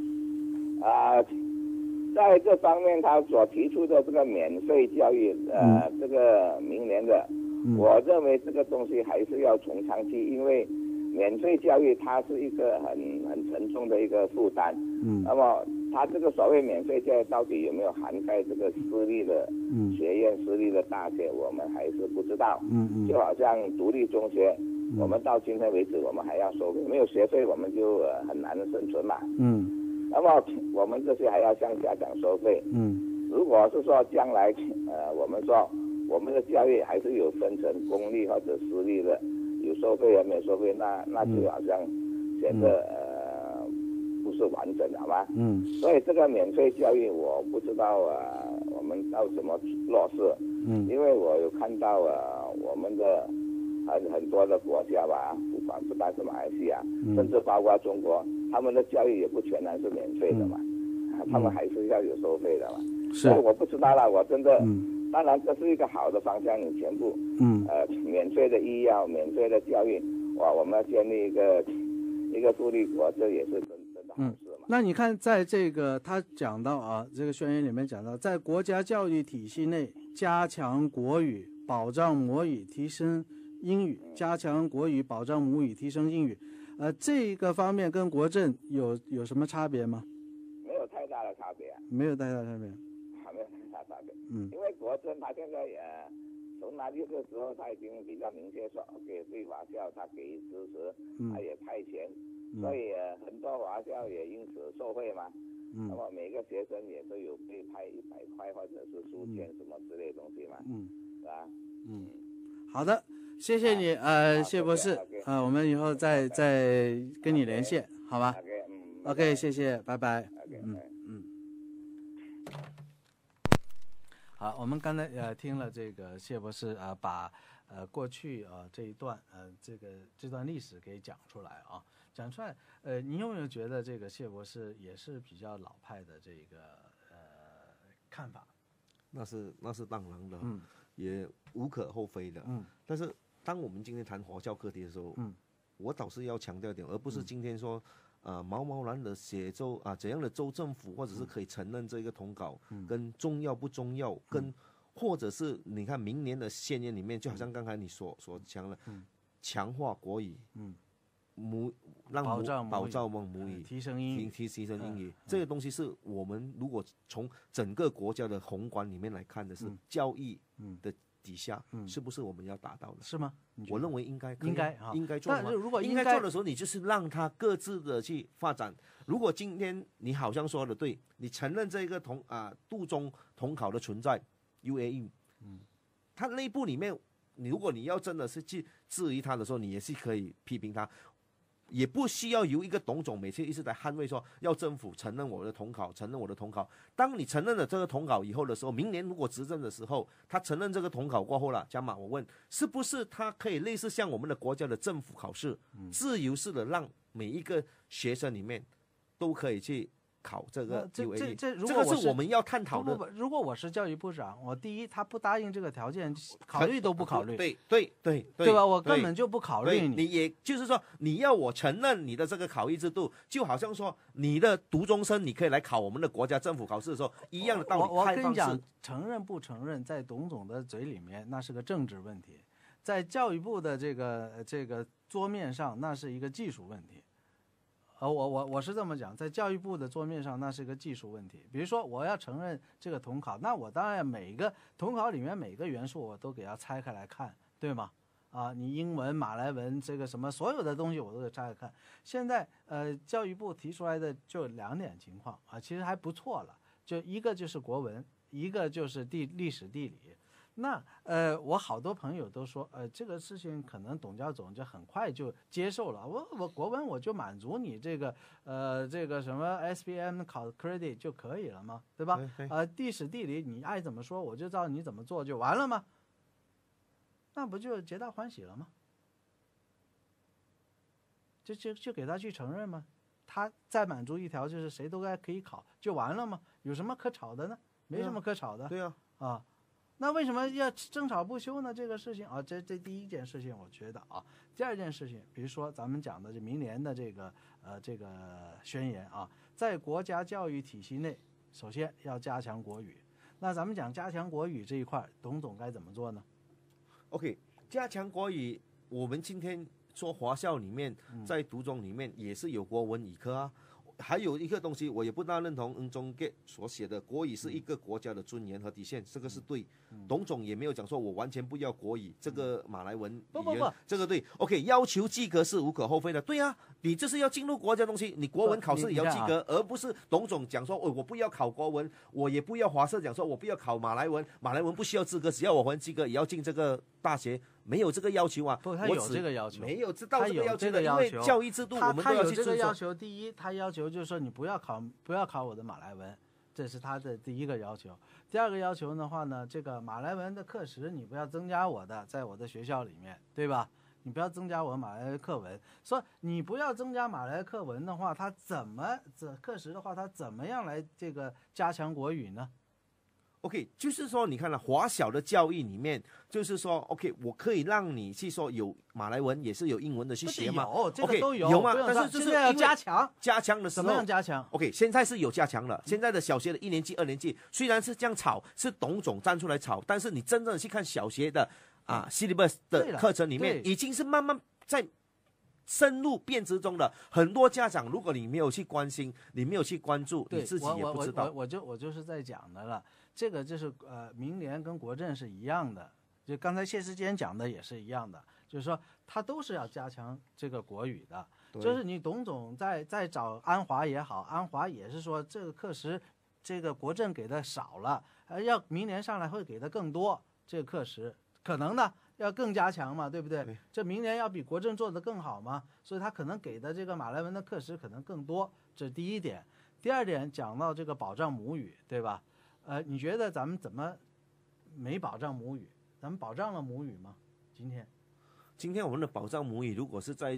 在这方面，他所提出的这个免费教育，这个明年的。我认为这个东西还是要从长期，因为免费教育它是一个很沉重的一个负担。那么它这个所谓免费教育到底有没有涵盖这个私立的学院、私立的大学，我们还是不知道。就好像独立中学，我们到今天为止我们还要收费，没有学费我们就很难生存嘛。那么我们这些还要向家长收费。如果是说将来我们说我们的教育还是有分成公立或者私立的，有收费也没有收费，那就好像显得不是完整的，好吗？所以这个免费教育我不知道我们要怎么落实。因为我有看到我们的很多的国家吧，不单是马来西亚，甚至包括中国，他们的教育也不全然是免费的嘛，他们还是要有收费的嘛。所以我不知道了，我真的。当然，这是一个好的方向，你全部免费的医药、免费的教育，我们要建立一个独立国，这也是真的好事嘛。 那你看，在这个他讲到这个宣言里面讲到，在国家教育体系内加强国语，保障母语，提升英语，加强国语，保障母语，提升英语，这个方面跟国政有什么差别吗？ 没有太大的差别。 没有太大的差别。 没有太大差别。因为国政他现在从那这个时候他已经比较明确说，给对华校他给予支持，他也派钱，所以很多华校也因此受惠嘛。那么每个学生也都有被派100块或者是书签什么之类的东西嘛。是吧？ 好的，谢谢你谢博士我们以后再跟你连线，好吧？OK， 谢谢，拜拜。好，我们刚才听了这个谢博士把过去这一段这段历史给讲出来讲出来你有没有觉得这个谢博士也是比较老派的这个看法？ 那是当然的，也无可厚非的。但是当我们今天谈华教课题的时候，我倒是要强调一点，而不是今天说。毛毛然的写州怎样的州政府或者是可以承认这个统考跟重要不重要，跟或者是你看明年的宣言里面，就好像刚才你所讲了，强化国语，保障母语， 提升英语， 提升英语，这个东西是我们如果从整个国家的宏观里面来看的是教育的底下，是不是我们要达到的？ 是吗？ 我认为应该做。 但是如果应该做的时候，你就是让他各自的去发展。如果今天你好像说的对，你承认这个杜中统考的存在 ，UAE，它内部里面，如果你要真的是去质疑他的时候，你也是可以批评他。也不需要由一个董总每次一直在捍卫说要政府承认我的统考，承认我的统考。当你承认了这个统考以后的时候，明年如果执政的时候，他承认这个统考过后了，加码我问，是不是他可以类似像我们的国家的政府考试，自由式的让每一个学生里面都可以去考这个 UAE， 这个是我们要探讨的。 如果我是教育部长，我第一他不答应这个条件，考虑都不考虑。 对吧？我根本就不考虑你。 你也就是说，你要我承认你的这个考译制度，就好像说你的读中生你可以来考我们的国家政府考试的时候一样的道理。 我跟你讲，承认不承认，在董总的嘴里面那是个政治问题，在教育部的这个桌面上那是一个技术问题。我是这么讲，在教育部的桌面上，那是个技术问题。比如说，我要承认这个统考，那我当然每个统考里面每个元素我都给它拆开来看，对吗？你英文、马来文这个什么所有的东西我都得拆开看。现在教育部提出来的就2点情况其实还不错了，就一个就是国文，一个就是历史地理。 那我好多朋友都说，这个事情可能董教总就很快就接受了。我国文我就满足你这个这个什么 SPM 考 credit 就可以了嘛，对吧？历史地理你爱怎么说我就照你怎么做就完了吗？那不就皆大欢喜了吗？就给他去承认吗？他再满足一条就是谁都可以考就完了吗？有什么可吵的呢？没什么可吵的。 对啊， 那为什么要争吵不休呢？这个事情啊，这第一件事情，我觉得啊，第二件事情，比如说咱们讲的这明年的这个宣言啊，在国家教育体系内，首先要加强国语。那咱们讲加强国语这一块，董总该怎么做呢 ？OK， 加强国语，我们今天说华校里面，在读中里面也是有国文语科啊。还有一个东西，我也不大认同恩中给所写的国语是一个国家的尊严和底线，这个是对。董总也没有讲说我完全不要国语，这个马来文语言，这个对。OK， 要求及格是无可厚非的，对啊，你这是要进入国家的东西，你国文考试也要及格，而不是董总讲说，我不要考国文，我也不要华社讲说我不要考马来文，马来文不需要资格，只要我文及格也要进这个大学。没有这个要求啊， 不，他有这个要求， 没有知道这个要求的，因为教育制度我们都要去遵守。 他有这个要求，第一，他要求就是说你不要考我的马来文，这是他的第一个要求。第二个要求的话呢，这个马来文的课时你不要增加在我的学校里面，对吧？你不要增加我马来课文，说你不要增加马来课文的话，他课时的话，他怎么样来这个加强国语呢 ？OK， 就是说，你看了华小的教育里面，就是说 ，OK， 我可以让你去说有马来文，也是有英文的去学吗？ 有，这个都有， okay， 有吗？但是就是要加强， 加强的时候怎么样加强 ？OK， 现在是有加强了。现在的小学的1年级、2年级，虽然是这样吵，是董总站出来吵，但是你真正去看小学的syllabus 的课程里面，已经是慢慢在深入变质中的。很多家长，如果你没有去关心，你没有去关注，你自己也不知道。 我就是在讲的了。这个就是明年跟国政是一样的，就刚才谢时坚讲的也是一样的，就是说他都是要加强这个国语的。就是你董总在找安华也好，安华也是说这个课时这个国政给的少了，要明年上来会给的更多，这个课时可能呢要更加强嘛，对不对？这明年要比国政做得更好嘛，所以他可能给的这个马来文的课时可能更多，这是第一点。第二点讲到这个保障母语，对吧？你觉得咱们怎么没保障母语？咱们保障了母语吗？今天我们的保障母语，如果是在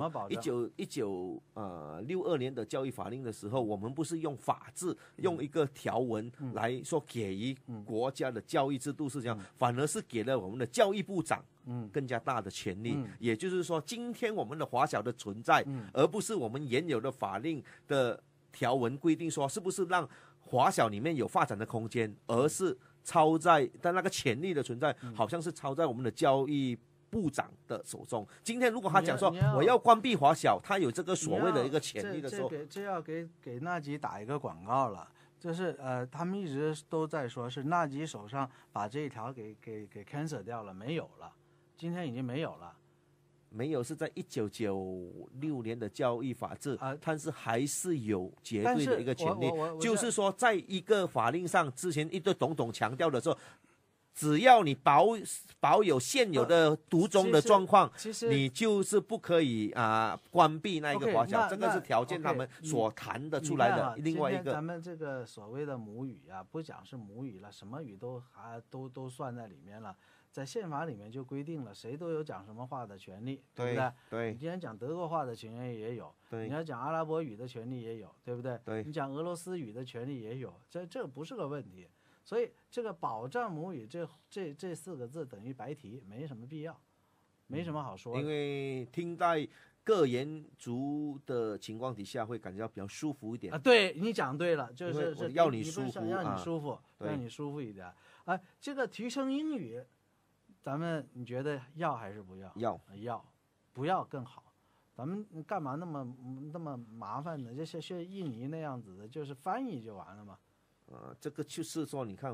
1962年的教育法令的时候，我们不是用法制用一个条文来说给予国家的教育制度是这样，反而是给了我们的教育部长更加大的权利。也就是说，今天我们的华小的存在，而不是我们原有的法令的条文规定说是不是让华小里面有发展的空间，而是但那个权利的存在，好像是操在我们的教育部长的手中。今天如果他讲说我要关闭华小，他有这个所谓的一个权利的时候， 这要给纳吉打一个广告了。就是他们一直都在说是纳吉手上把这一条给 cancel 掉了，没有了，今天已经没有了。 没有，是在1996年的教育法制，但是还是有绝对的一个权利，就是说，在一个法令上，之前一个董总强调的时候，只要你保有现有的读中的状况，你就是不可以关闭那一个华小，这个是条件他们所谈的出来的。另外一个， 咱们这个所谓的母语啊，不讲是母语了，什么语都算在里面了。在宪法里面就规定了，谁都有讲什么话的权利，对不对？ 对。 你既然讲德国话的权利也有，你要讲阿拉伯语的权利也有，对不对？ 对。 你讲俄罗斯语的权利也有，这不是个问题。所以这个保障母语这4个字等于白提，没什么必要，没什么好说的。 因为听在各言族的情况底下，会感觉到比较舒服一点啊。对，你讲对了，就是要你舒服， 让你舒服，让你舒服一点。这个提升英语。咱们你觉得要还是不要？要，不要更好。咱们干嘛那么麻烦呢？就像印尼那样子的，就是翻译就完了嘛。 这个就是说，你看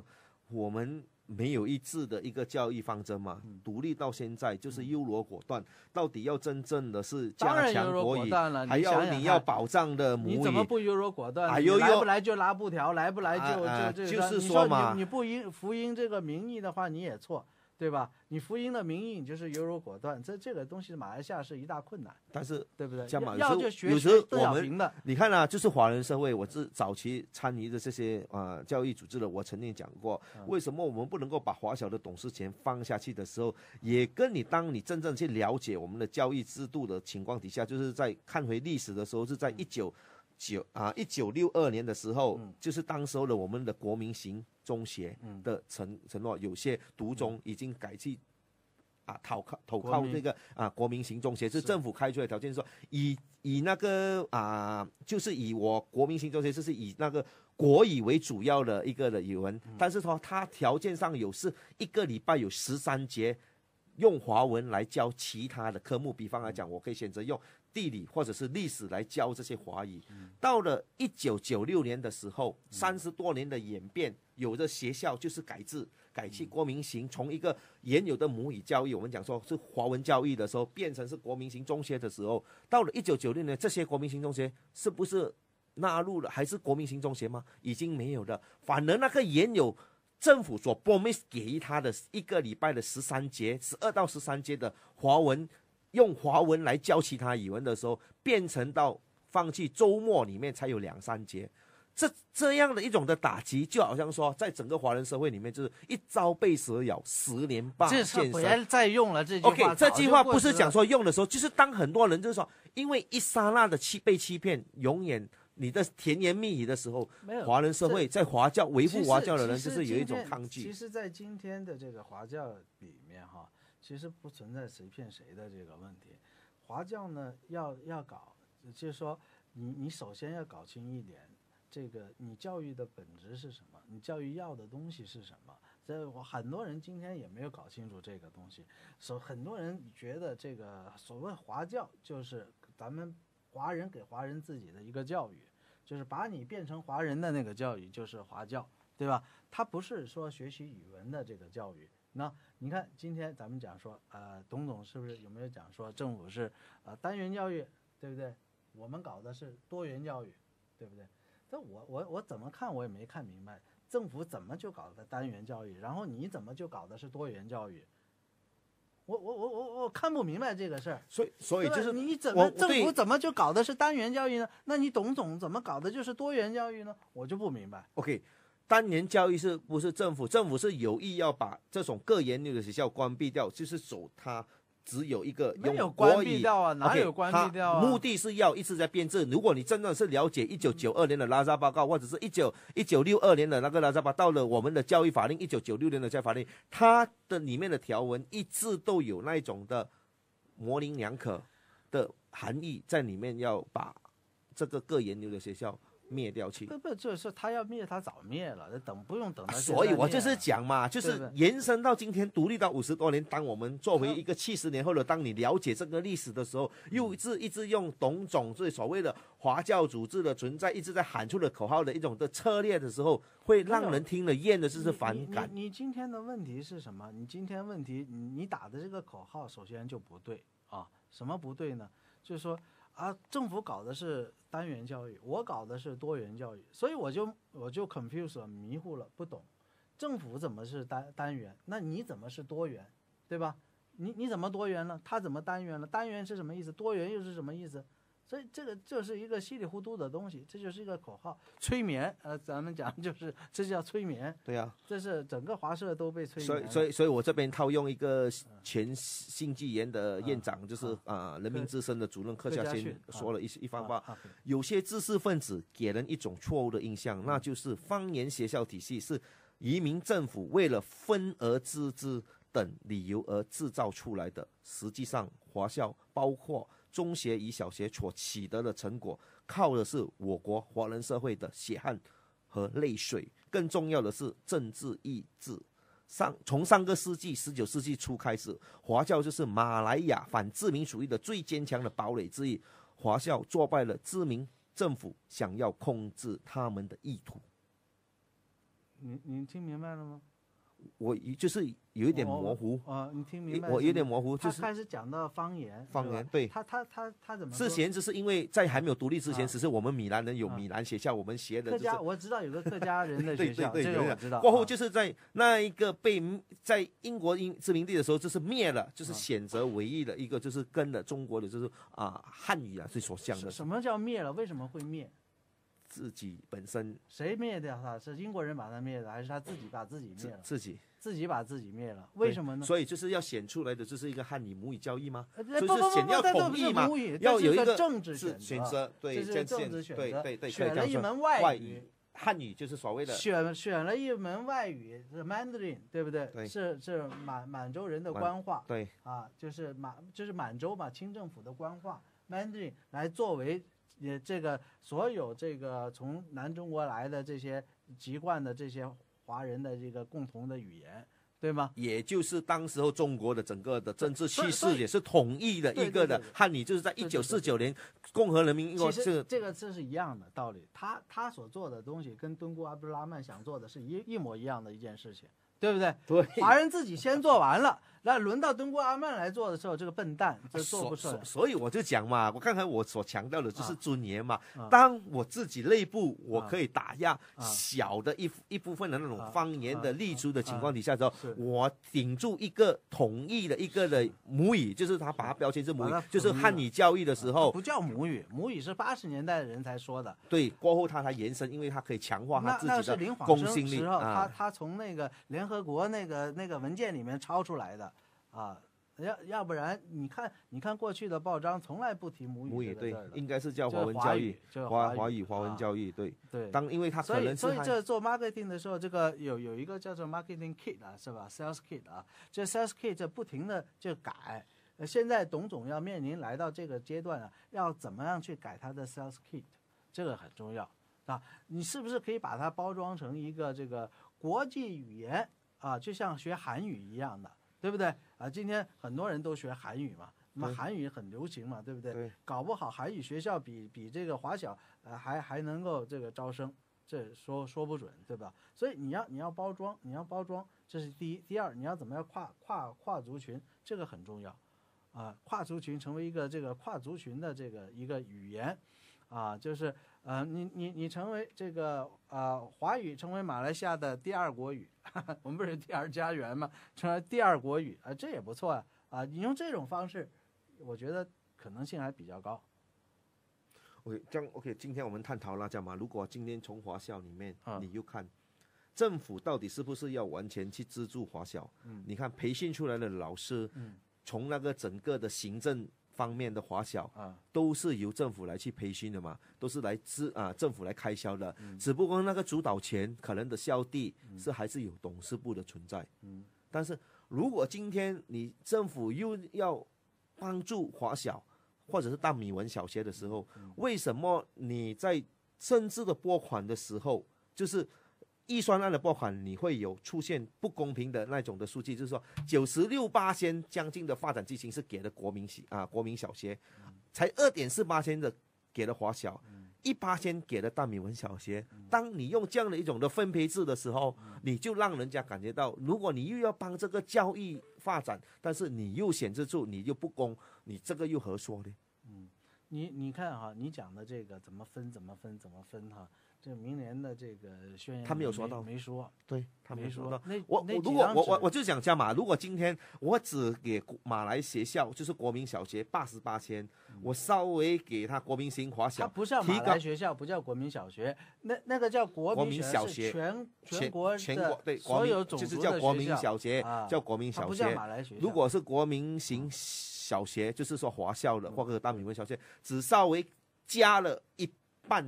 我们没有一致的一个教育方针嘛，独立到现在就是优柔果断，到底要真正的是加强国语，还要你要保障的母语， 你怎么不优柔果断？ 哎你来不来就拉布条，来不来就是说嘛， 你不服膺这个民意的话，你也错。对吧？你福音的名义，你就是优柔果断，这个东西马来西亚是一大困难。 但是对不对？ 要就学有时邓小平的。 你看啊，就是华人社会，我是早期参与的这些教育组织的，我曾经讲过，为什么我们不能够把华小的董事权放下去的时候，也跟你当你真正去了解我们的教育制度的情况底下，就是在看回历史的时候，是在1962年的时候，就是当时候的我们的国民型中学的承诺，有些独中已经改去投靠这个国民型中学，是政府开出来的条件，说以那个就是以我国民型中学就是以那个国语为主要的一个的语文，但是说它条件上有是一个礼拜有13节用华文来教其他的科目，比方来讲，我可以选择用地理或者是历史来教这些华语。到了1996年的时候，30多年的演变，有的学校就是改去国民型，从一个原有的母语教育，我们讲说是华文教育的时候，变成是国民型中学的时候，到了1996年，这些国民型中学是不是纳入了还是国民型中学吗？已经没有了，反而那个原有政府所 promise 给予他的一个礼拜的12到13节的华文，用华文来教其他语文的时候，变成到放弃周末里面才有2-3节。这样的一种的打击，就好像说，在整个华人社会里面，就是一朝被蛇咬，10年罢见身。不要再用了这句话。 OK， 这句话不是讲说用的时候，就是当很多人就是说，因为一刹那的被欺骗，永远你的甜言蜜语的时候，华人社会在华教维护华教的人就是有一种抗拒。 其实，在今天的这个华教里面哈，其实不存在谁骗谁的这个问题。华教呢，要搞，就是说你首先要搞清一点。这个你教育的本质是什么？你教育要的东西是什么？很多人今天也没有搞清楚这个东西，很多人觉得这个所谓华教就是咱们华人给华人自己的一个教育，就是把你变成华人的那个教育就是华教，对吧？它不是说学习语文的这个教育。那你看今天咱们讲说，董总是不是有没有讲说政府是单元教育，对不对？我们搞的是多元教育，对不对？这我怎么看我也没看明白，政府怎么就搞的单元教育，然后你怎么就搞的是多元教育？我看不明白这个事儿。 所以就是你政府怎么就搞的是单元教育呢？那你董总怎么搞的就是多元教育呢？我就不明白。 OK， 单元教育是不是政府是有意要把这种各研究的学校关闭掉，就是走它。只有一个用国语， 没有关闭掉啊，哪有关闭掉啊？ 目的是要一直在变质。如果你真的是了解1992年的拉萨报告，或者是1962年的那个拉萨报告，到了我们的教育法令1996年的教育法令，它的里面的条文一直都有那种的模棱两可的含义在里面，要把这个各研究的学校灭掉去。 不，就是他要灭，他早灭了，不用等到。 所以我就是讲嘛，就是延伸到今天独立到50多年，当我们作为一个70年后的，当你了解这个历史的时候，又一直用董总这所谓的华教组织的存在，一直在喊出的口号的一种的策略的时候，会让人听了厌的就是反感。 你今天的问题是什么？你今天问题你打的这个口号首先就不对啊。什么不对呢？就是说政府搞的是单元教育，我搞的是多元教育，所以我就 confuse 了，迷糊了，不懂。政府怎么是单元？那你怎么是多元？对吧？你怎么多元了？他怎么单元了？单元是什么意思？多元又是什么意思？所以这个就是一个稀里糊涂的东西，这就是一个口号，催眠。咱们讲就是这叫催眠。 对啊， 这是整个华社都被催眠了。 所以我这边套用一个前信纪研的院长，就是人民之声的主任柯家先说了一番话。有些知识分子给人一种错误的印象，那就是方言学校体系是移民政府为了分而治之等理由而制造出来的。实际上，华校包括中学与小学所取得的成果，靠的是我国华人社会的血汗和泪水，更重要的是政治意志。从上个世纪19世纪初开始，华教就是马来亚反殖民主义的最坚强的堡垒之一。华校挫败了殖民政府想要控制他们的意图。 你听明白了吗？ 我就是有一点模糊你听明白？ 我有点模糊，就是他开始讲到方言， 方言对。 他怎么说？ 之前只是因为在还没有独立之前，只是我们米兰人有米兰学校，我们学的客家，我知道有个客家人的学校， 对， 这个我知道。 过后就是在那一个在英国殖民地的时候，就是灭了，就是选择唯一的一个就是跟了中国的就是汉语是所像的。 什么叫灭了？为什么会灭？ 自己本身谁灭掉他？是英国人把他灭的，还是他自己把自己灭了？ 自己把自己灭了，为什么呢？ 所以就是要选出来的就是一个汉语母语教育吗？ 就是选要统一嘛，要有一个政治选择，对， 这是政治选择， 对， 选了一门外语， 汉语就是所谓的选了一门外语，是 Mandarin， 对不对？ 对， 是满洲人的官话， 对就是满洲嘛，清政府的官话 Mandarin 来作为。这个所有这个从南中国来的这些籍贯的这些华人的这个共同的语言，对吗？ 也就是当时候中国的整个的政治趋势也是统一的一个的汉语，就是在1949年共和人民英国这个是一样的道理。他所做的东西跟敦固阿卜杜拉曼想做的是一模一样的一件事情，对不对？ 对， 华人自己先做完了。那轮到敦固阿曼来做的时候，这个笨蛋这做不出来。 所以我就讲嘛，我刚才我所强调的就是尊严嘛。当我自己内部我可以打压小的一部分的那种方言的立足的情况底下之后，我顶住一个统一的一个的母语，就是他把它标签是母语，就是汉语教育的时候， 不叫母语，母语是80年代的人才说的。 对，过后他才延伸，因为他可以强化他自己的公信力。 他从那个联合国那个文件里面抄出来的。要不然你看过去的报章从来不提母语对，应该是叫华文教育，华文教育，对。因为他可能所以这做 marketing 的时候，这个有一个叫做 marketing kit 是吧 ，sales kit 这 sales kit 不停的就改。现在董总要面临来到这个阶段要怎么样去改他的 sales kit， 这个很重要你是不是可以把它包装成一个这个国际语言就像学韩语一样的。对不对今天很多人都学韩语嘛，那么韩语很流行嘛，对不对？搞不好韩语学校比这个华小还能够这个招生，这说不准，对吧？所以你要包装，这是第一。第二，你要怎么样跨族群，这个很重要跨族群成为一个这个跨族群的这个一个语言就是你成为这个华语成为马来西亚的第二国语，我们不是第二家园吗？成为第二国语这也不错你用这种方式，我觉得可能性还比较高。 OK， 今天我们探讨了讲嘛，如果今天从华校里面，你又看政府到底是不是要完全去资助华校？你看培训出来的老师，从那个整个的行政方面的华小都是由政府来去培训的嘛，都是来政府来开销的，只不过那个主导权可能的校地还是有董事部的存在。但是如果今天你政府又要帮助华小或者是大米文小学的时候，为什么你在政治的拨款的时候，就是预算案的拨款，你会有出现不公平的那种的数据，就是说96%将近的发展基金是给了国民小学，才2.4%的给了华小，1%给了大米文小学。当你用这样的一种的分配制的时候，你就让人家感觉到，如果你又要帮这个教育发展，但是你又显示出你又不公，你这个又何说呢？ 你看你讲的这个怎么分这明年的这个宣言， 他没有说到， 没说， 对，他没说到。我就想讲嘛，如果今天我只给马来学校，就是国民小学88%，我稍微给他国民型华小， 它不叫马来学校，不叫国民小学，那个叫国民小学，全国对所有种族的就是叫国民小学，叫国民小学， 不叫马来学校。 如果是国民型小学，就是说华校的或者大米文小学，只稍微加了一半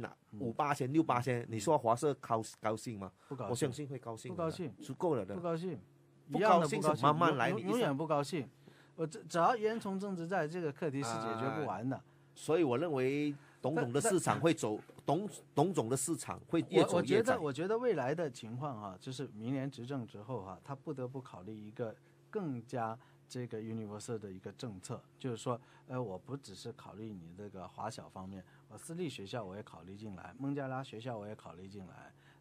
5%、6%，你说华社高兴吗？ 不高兴， 我相信会高兴， 不高兴， 足够了的， 不高兴， 不高兴是慢慢来， 永远不高兴。只要严从政治在，这个课题是解决不完的。 所以我认为董总的市场会走，董总的市场会越走越窄。 我觉得未来的情况就是明年执政之后他不得不考虑一个更加这个 universal 的一个政策，就是说，我不只是考虑你这个华小方面，我私立学校我也考虑进来，孟加拉学校我也考虑进来，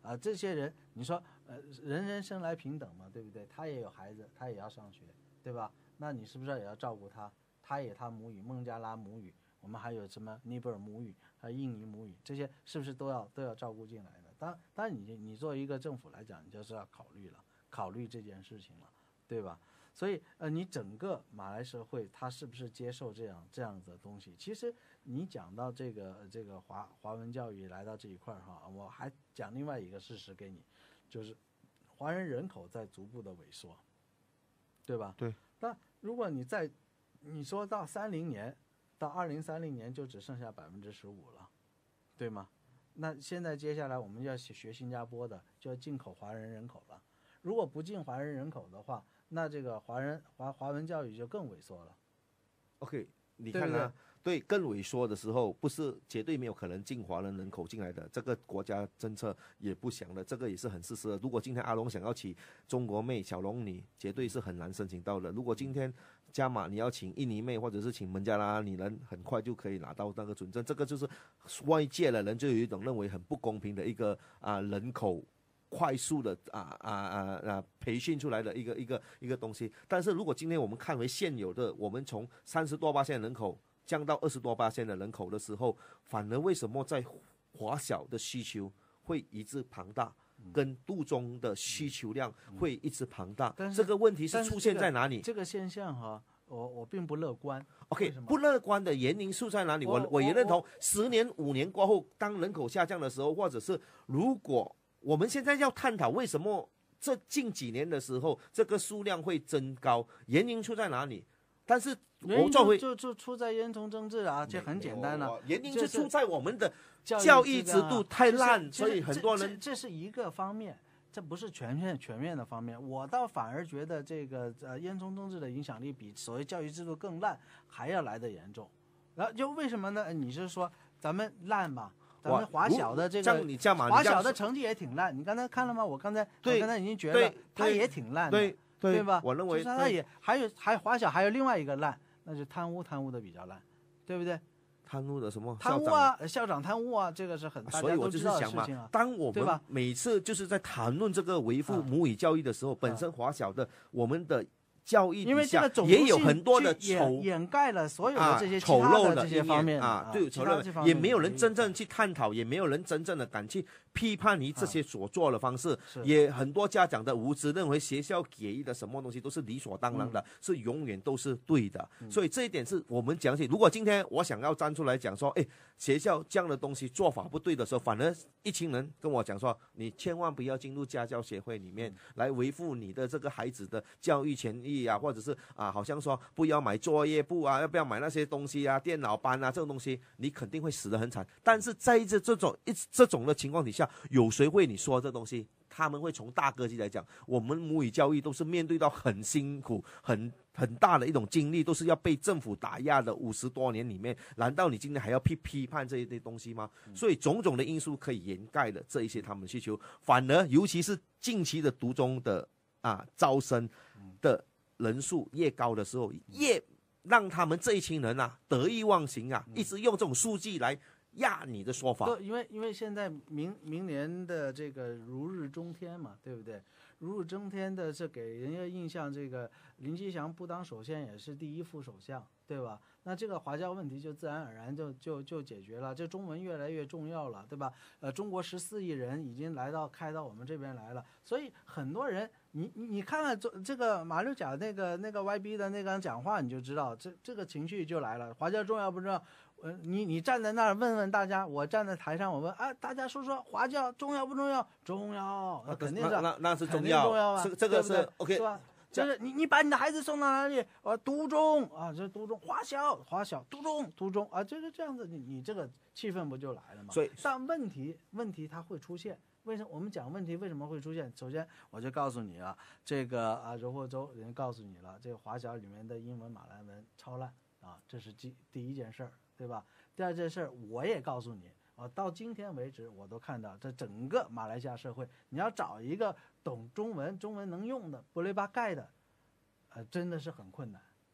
这些人你说人人生来平等嘛，对不对？他也有孩子，他也要上学，对吧？那你是不是也要照顾他？他母语孟加拉母语，我们还有什么尼泊尔母语，还有印尼母语，这些是不是都要照顾进来的？当然你作为一个政府来讲，你就是要考虑这件事情了，对吧？所以你整个马来社会它是不是接受这样子的东西？其实你讲到这个华文教育来到这一块哈，我还讲另外一个事实给你，就是华人人口在逐步的萎缩，对吧？ 对。 那如果你说到2030年就只剩下15%了，对吗？那现在接下来我们要学新加坡的，就要进口华人人口了。如果不进华人人口的话，那这个华文教育就更萎缩了。 OK， 你看啊，对，更萎缩的时候，不是绝对没有可能进华人人口进来的，这个国家政策也不详的，这个也是很事实的。如果今天阿龙想要请中国妹、小龙女，绝对是很难申请到的。如果今天加码你要请印尼妹或者是请孟加拉女人，很快就可以拿到那个准证。这个就是外界的人就有一种认为很不公平的一个人口快速的培训出来的一个东西。但是如果今天我们看回现有的，我们从30多%人口降到20多%的人口的时候，反而为什么在华小的需求会一直庞大，跟度中的需求量会一直庞大？这个问题是出现在哪里？ 这个现象哈，我并不乐观。 OK， 不乐观的原因是在哪里？我也认同，10年、5年过后，当人口下降的时候，或者是如果我们现在要探讨为什么这近几年的时候这个数量会增高，原因出在哪里？但是我作为就出在烟囱政治啊，这很简单了。 原因是出在我们的教育制度太烂，所以很多人这是一个方面，这不是全面的方面。我倒反而觉得这个烟囱政治的影响力比所谓教育制度更烂还要来得严重。然后就为什么呢？你是说咱们烂嘛？咱们华小的这个华小的成绩也挺烂，你刚才看了吗？我刚才已经觉得他也挺烂的，对吧？ 我认为他也还有华小还有另外一个烂，那就贪污的比较烂，对不对？ 贪污的什么？ 贪污啊，校长贪污啊，这个是很大家都知道的事情啊。 当我们每次就是在谈论这个维护母语教育的时候，本身华小的我们的教育底下也有很多的掩盖了所有的这些丑陋的这些方面对，丑陋也没有人真正去探讨，也没有人真正的敢去批判你这些所做的方式，也很多家长的无知认为学校给的什么东西都是理所当然的，是永远都是对的，所以这一点是我们讲起。如果今天我想要站出来讲说，学校这样的东西做法不对的时候，反而一群人跟我讲说，你千万不要进入家教协会里面来维护你的这个孩子的教育权益啊，或者是好像说不要买作业簿啊，要不要买那些东西啊，电脑班啊，这种东西你肯定会死得很惨。但是在这种的情况底下，有谁会你说这东西？他们会从大格局来讲，我们母语教育都是面对到很辛苦、很大的一种经历，都是要被政府打压的50多年里面，难道你今天还要批判这一类东西吗？所以种种的因素可以掩盖了这一些他们的需求，反而尤其是近期的读中的招生的人数越高的时候，越让他们这一群人得意忘形一直用这种数据来压你的说法。 因为现在明年的这个如日中天嘛，对不对？如日中天的是给人家印象，这个林吉祥不当首相也是第一副首相，对吧？那这个华教问题就自然而然就解决了，这中文越来越重要了，对吧？中国14亿人已经开到我们这边来了，所以很多人，你看看这个马六甲那个 YB 的那个讲话，你就知道这个情绪就来了。华教重要不重要？你站在那儿问问大家，我站在台上我问大家说华教重要不重要？重要，肯定是那是重要啊， 这个是 OK 是吧？就是你把你的孩子送到哪里？读中这读中华小读中这样子，你这个气氛不就来了吗？ 所以， 但问题它会出现。为什么我们讲问题为什么会出现？首先我就告诉你了，这个柔佛州人告诉你了，这个华小里面的英文、马来文超烂这是第一件事儿，对吧？第二件事儿我也告诉你。到今天为止，我都看到这整个马来西亚社会，你要找一个懂中文能用的不勒巴盖的，真的是很困难。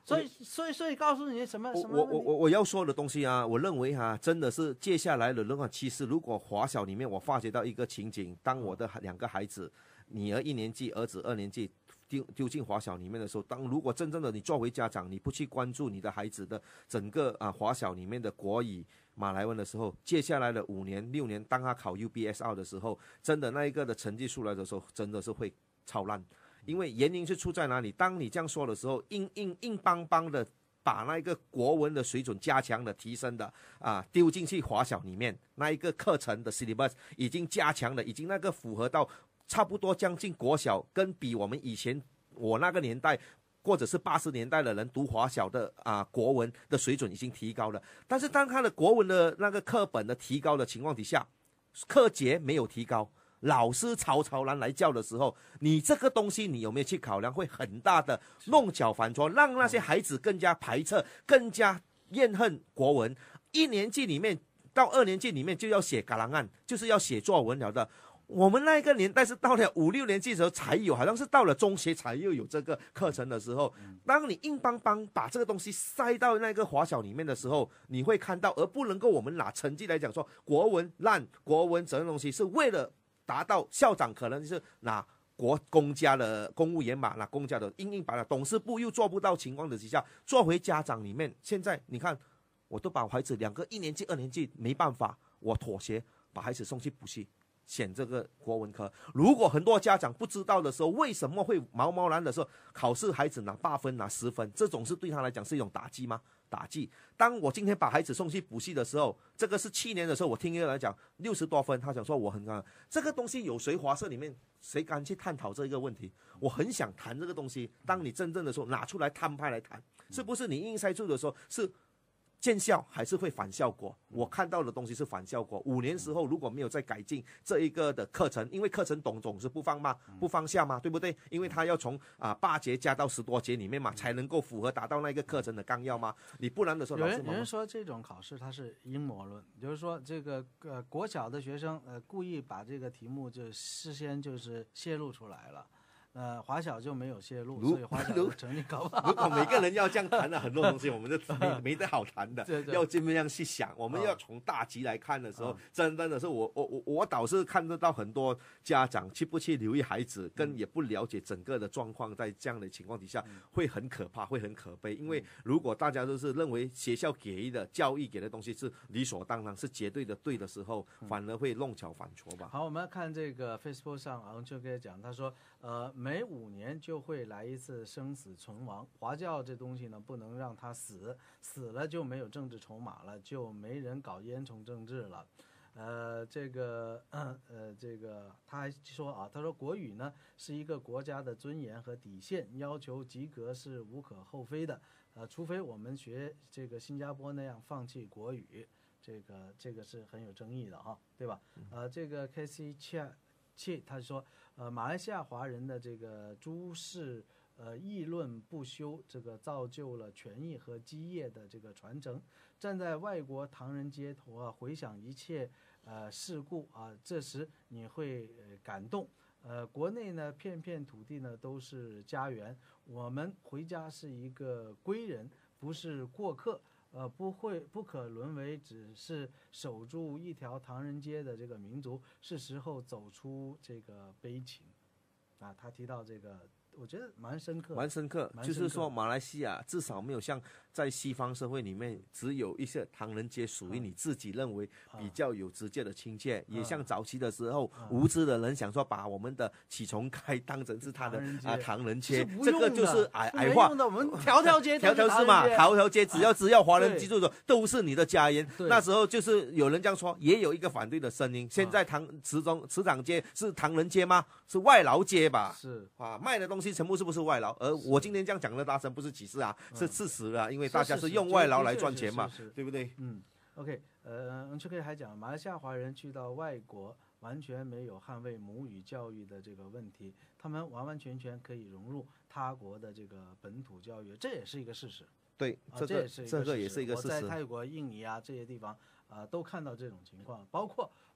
所以告诉你什么我要说的东西啊，我认为真的是接下来的人其实如果华小里面我发觉到一个情景，当我的2个孩子，女儿1年级，儿子2年级。丢进华小里面的时候，如果真正的你作为家长，你不去关注你的孩子的整个华小里面的国语、马来文的时候，接下来的5年、6年，当他考 UBSR 的时候，真的那一个的成绩出来的时候，真的是会超烂。因为原因是出在哪里？当你这样说的时候，硬邦邦的把那个国文的水准加强的、提升的丢进去华小里面，那一个课程的 syllabus 已经加强了，已经那个符合到。差不多将近国小，跟比我们以前我那个年代，或者是80年代的人读华小的国文的水准已经提高了。但是当他的国文的那个课本的提高的情况底下，课节没有提高，老师草然来教的时候，你这个东西你有没有去考量，会很大的弄巧反拙，让那些孩子更加排斥，更加怨恨国文。1年级里面到2年级里面就要写嘎啷案，就是要写作文了的。我们那个年代是到了5、6年级的时候才有，好像是到了中学才又有这个课程的时候，当你硬邦邦把这个东西塞到那个华小里面的时候，你会看到，而不能够我们拿成绩来讲说国文烂，国文这种东西是为了达到校长可能是拿公家的公务员嘛，拿公家的硬把它董事部又做不到情况的之下，做回家长里面，现在你看，我都把孩子2个1年级、2年级没办法，我妥协，把孩子送去补习。选这个国文科，如果很多家长不知道的时候，为什么会茫然的时候，考试孩子拿8分拿10分，这种是对他来讲是一种打击吗？打击。当我今天把孩子送去补习的时候，这个是去年的时候，我听一个人讲60多分，他想说我很高，这个东西有谁华社里面谁敢去探讨这一个问题？我很想谈这个东西。当你真正的时候拿出来摊派来谈，是不是你硬塞住的时候是？见效还是会反效果，我看到的东西是反效果。5年时候如果没有再改进这一个的课程，因为课程总是不放下嘛，对不对？因为他要从8节加到10多节里面嘛，才能够符合达到那个课程的纲要嘛。你不然的时候， 有人说这种考试它是阴谋论，就是说这个国小的学生故意把这个题目就事先就是泄露出来了。华小就没有泄露，所以华小的成绩高不好。 如果每个人要这样谈的很多东西，我们就没得好谈的。 对要这么样去想，我们要从大局来看的时候，真的是我倒是看得到很多家长去不去留意孩子，跟也不了解整个的状况，在这样的情况底下，会很可怕，会很可悲。因为如果大家都是认为学校给的教育给的东西是理所当然，是绝对的对的时候，反而会弄巧反拙吧。 好，我们看这个 Facebook 上昂就给讲，他说每5年就会来一次生死存亡，华教这东西呢不能让它死了就没有政治筹码了，就没人搞烟囱政治了。这个他还说他说国语呢是一个国家的尊严和底线，要求及格是无可厚非的，除非我们学这个新加坡那样放弃国语，这个是很有争议的对吧？这个 KC 切他说马来西亚华人的这个诸事议论不休，这个造就了权益和基业的这个传承。站在外国唐人街头回想一切事故这时你会感动。国内呢片片土地呢都是家园，我们回家是一个归人，不是过客。不可沦为只是守住一条唐人街的这个民族，是时候走出这个悲情。他提到这个，我觉得蛮深刻， 就是说马来西亚至少没有像在西方社会里面只有一些唐人街属于你自己认为比较有直接的亲切，也像早期的时候无知的人想说把我们的启从开当成是他的唐人街，这个就是矮化。 我们条条街是嘛，条条街只要华人记住的都是你的家园。那时候就是有人这样说，也有一个反对的声音。现在茨场街是唐人街吗？是外劳街吧？ 是卖的东西全部是不是外劳？而我今天这样讲的大声不是歧视是事实因为大家是用外劳来赚钱嘛，对不对 ？OK， 就可以还讲马来西亚华人去到外国完全没有捍卫母语教育的这个问题，他们完完全全可以融入他国的这个本土教育，这也是一个事实。 对，这个也是一个事实。 我在泰国、印尼这些地方都看到这种情况，包括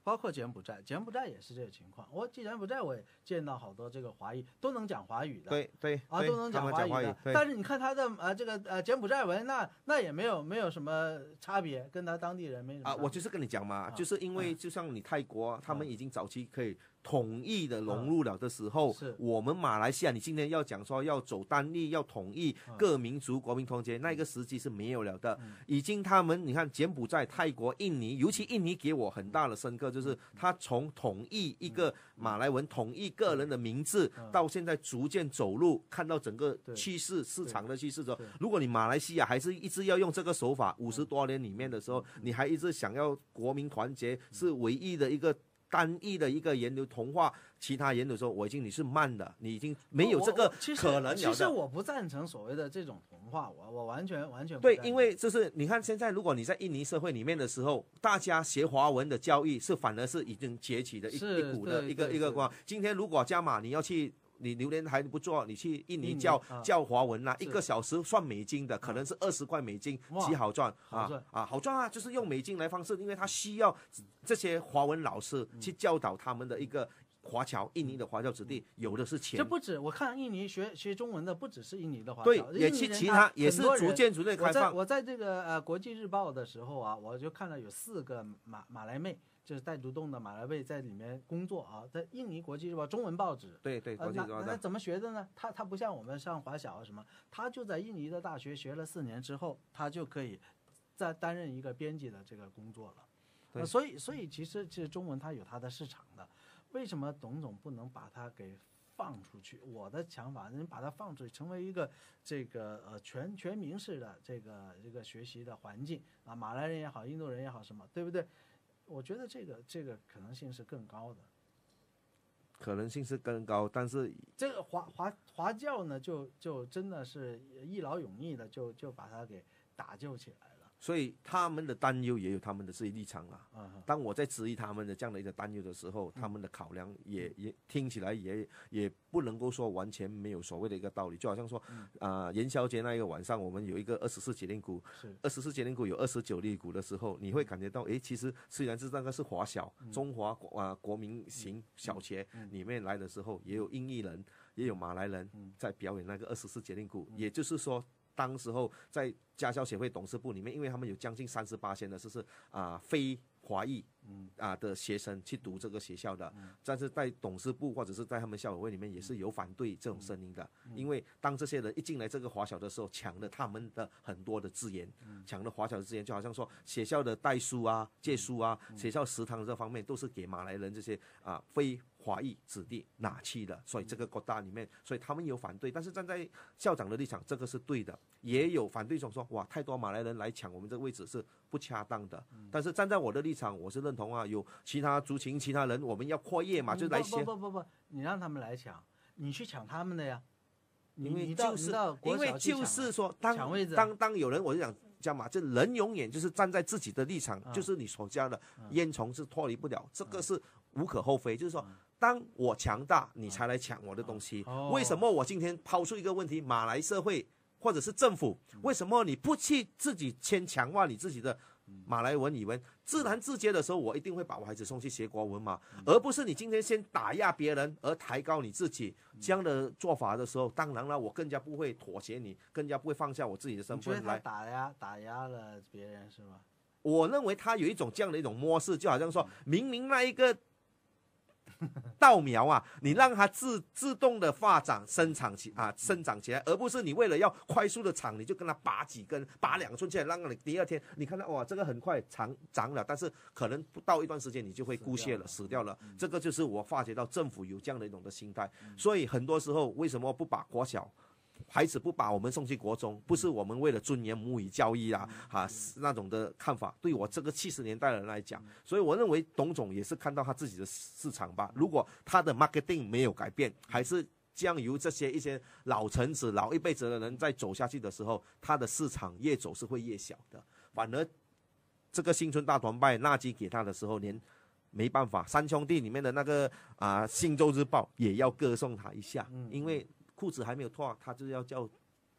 包括柬埔寨也是这个情况。柬埔寨我也见到好多这个华裔都能讲华语的， 对都能讲华语的。但是你看他的这个柬埔寨文，那也没有什么差别，跟他当地人没什么差别。 我就是跟你讲嘛，就是因为就像你泰国，他们已经早期可以统一的融入了的时候，我们马来西亚，你今天要讲说要走单一，要统一各民族国民团结，那个时机是没有了的。已经他们你看柬埔寨、泰国、印尼，尤其印尼给我很大的深刻，就是他从统一一个马来文、统一个人的名字，到现在逐渐走入，看到整个趋势、市场的趋势之后，如果你马来西亚还是一直要用这个手法，50多年里面的时候，你还一直想要国民团结是唯一的一个单一的一个源流同化其他源流的时候，你是慢的，你已经没有这个可能了的。 其实我不赞成所谓的这种同化，我完全不对，因为就是你看现在，如果你在印尼社会里面的时候，大家学华文的教育是反而是已经崛起的一股的一个光。今天如果加码你要去。你榴莲还不做，你去印尼教华文1个小时算美金的，可能是20块美金，极好赚好赚啊！就是用美金来方式，因为他需要这些华文老师去教导他们的一个华侨，印尼的华侨子弟有的是钱。 这不止，我看印尼学中文的不只是印尼的华侨， 对，也去其他也是逐渐开放。 我在这个国际日报的时候啊，我就看到有4个马来妹。就是带独栋的马来妹在里面工作啊，在印尼国际日报中文报纸。 对，国际日报。 那怎么学的呢？他不像我们上华小什么，他就在印尼的大学学了4年之后，他就可以再担任一个编辑的这个工作了。所以其实中文它有它的市场的，为什么董总不能把它给放出去？我的想法，你把它放出去，成为一个这个全民式的这个学习的环境啊，马来人也好，印度人也好，什么对不对？我觉得这个可能性是更高的， 可能性是更高，但是这个华教呢，就真的是一劳永逸的就把它给打救起来了。 所以他们的担忧也有他们的自己立场啊。当我在质疑他们的这样的一个担忧的时候，他们的考量也听起来也不能够说完全没有所谓的一个道理。就好像说，元宵节那一个晚上，我们有一个24节令鼓，24节令鼓有29粒鼓的时候，你会感觉到，其实虽然是那个是华小中华国民型小学里面来的时候，也有印裔人，也有马来人在表演那个24节令鼓，也就是说。当时候在家教协会董事部里面，因为他们有将近38%的是非华裔的学生去读这个学校的，但是在董事部或者是在他们校委会里面也是有反对这种声音的，因为当这些人一进来这个华小的时候，抢了他们的很多的资源，抢了华小的资源，就好像说学校的带书啊、借书啊、学校食堂这方面都是给马来人这些非华裔子弟拿去的，所以这个国大里面，所以他们有反对，但是站在校长的立场，这个是对的，也有反对说哇，太多马来人来抢我们这个位置是不恰当的。但是站在我的立场，我是认同有其他族群、其他人，我们要扩业嘛，就来先不，你让他们来抢，你去抢他们的呀。 因为就是说，当有人，我就讲讲嘛，这人永远就是站在自己的立场，就是你所讲的烟囱是脱离不了，这个是无可厚非，就是说。当我强大，你才来抢我的东西。为什么我今天抛出一个问题，马来社会或者是政府，为什么你不去自己先强化你自己的马来文语文？自然自觉的时候，我一定会把我孩子送去学国文嘛，而不是你今天先打压别人而抬高你自己。这样的做法的时候，当然了，我更加不会妥协你，更加不会放下我自己的身份来。 你觉得他打压了别人是吗？ 我认为他有一种这样的一种模式，就好像说明明那一个。稻苗你让它自动的发展生长起来，而不是你为了要快速的长，你就跟它拔几根，拔2寸起来，让你第二天你看到哇，这个很快长了，但是可能不到一段时间你就会枯谢了，死掉了。这个就是我发觉到政府有这样的一种的心态，所以很多时候为什么不把国小孩子不把我们送去国中，不是我们为了尊严母语教育那种的看法，对我这个70年代的人来讲，所以我认为董总也是看到他自己的市场吧。如果他的 marketing 没有改变，还是将由这些一些老臣子、老一辈子的人在走下去的时候，他的市场越走是会越小的。反而这个新春大团拜纳基给他的时候，连没办法，三兄弟里面的那个新洲日报也要歌颂他一下，因为裤子还没有脱，他就要叫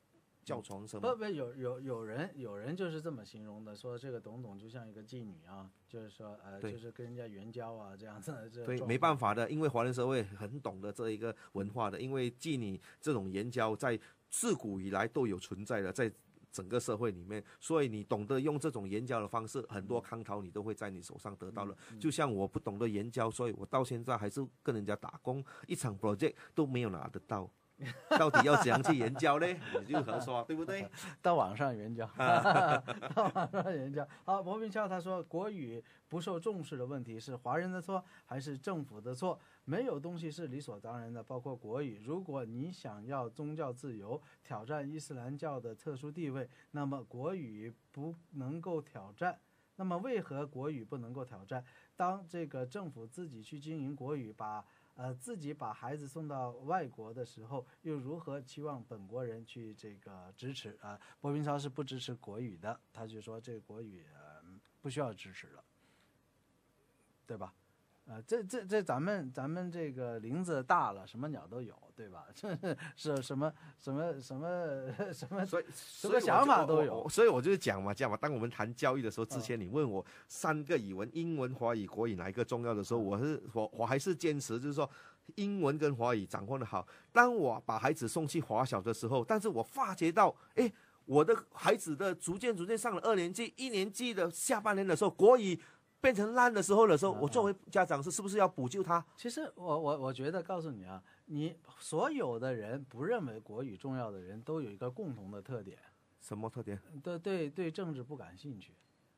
叫床声嘛。 不，有人就是这么形容的，说这个董董就像一个妓女啊，就是说就是跟人家援交啊这样子。 对，没办法的，因为华人社会很懂得这一个文化的，因为妓女这种援交在自古以来都有存在的，在整个社会里面，所以你懂得用这种援交的方式，很多康桃你都会在你手上得到了。就像我不懂得援交，所以我到现在还是跟人家打工，一场 project 都没有拿得到。到底要怎样去援交呢？你就何说，对不对？ 到网上援交，到网上援交。好，罗明超他说，国语不受重视的问题是华人的错还是政府的错？没有东西是理所当然的，包括国语。如果你想要宗教自由，挑战伊斯兰教的特殊地位，那么国语不能够挑战。那么为何国语不能够挑战？当这个政府自己去经营国语，自己把孩子送到外国的时候，又如何期望本国人去这个支持啊？波宾超是不支持国语的，他就说这个国语不需要支持了，对吧？这咱们这个林子大了，什么鸟都有，对吧？是什么想法都有。 所以我就是讲嘛，当我们谈教育的时候，之前你问我3个语文，英文、华语、国语哪一个重要的时候，我还是坚持就是说，英文跟华语掌握的好。当我把孩子送去华小的时候，但是我发觉到，我的孩子的逐渐上了2年级、1年级的下半年的时候，国语变成烂的时候，我作为家长是不是要补救他？ 其实我觉得告诉你啊，你所有的人不认为国语重要的人都有一个共同的特点。 什么特点？ 对政治不感兴趣。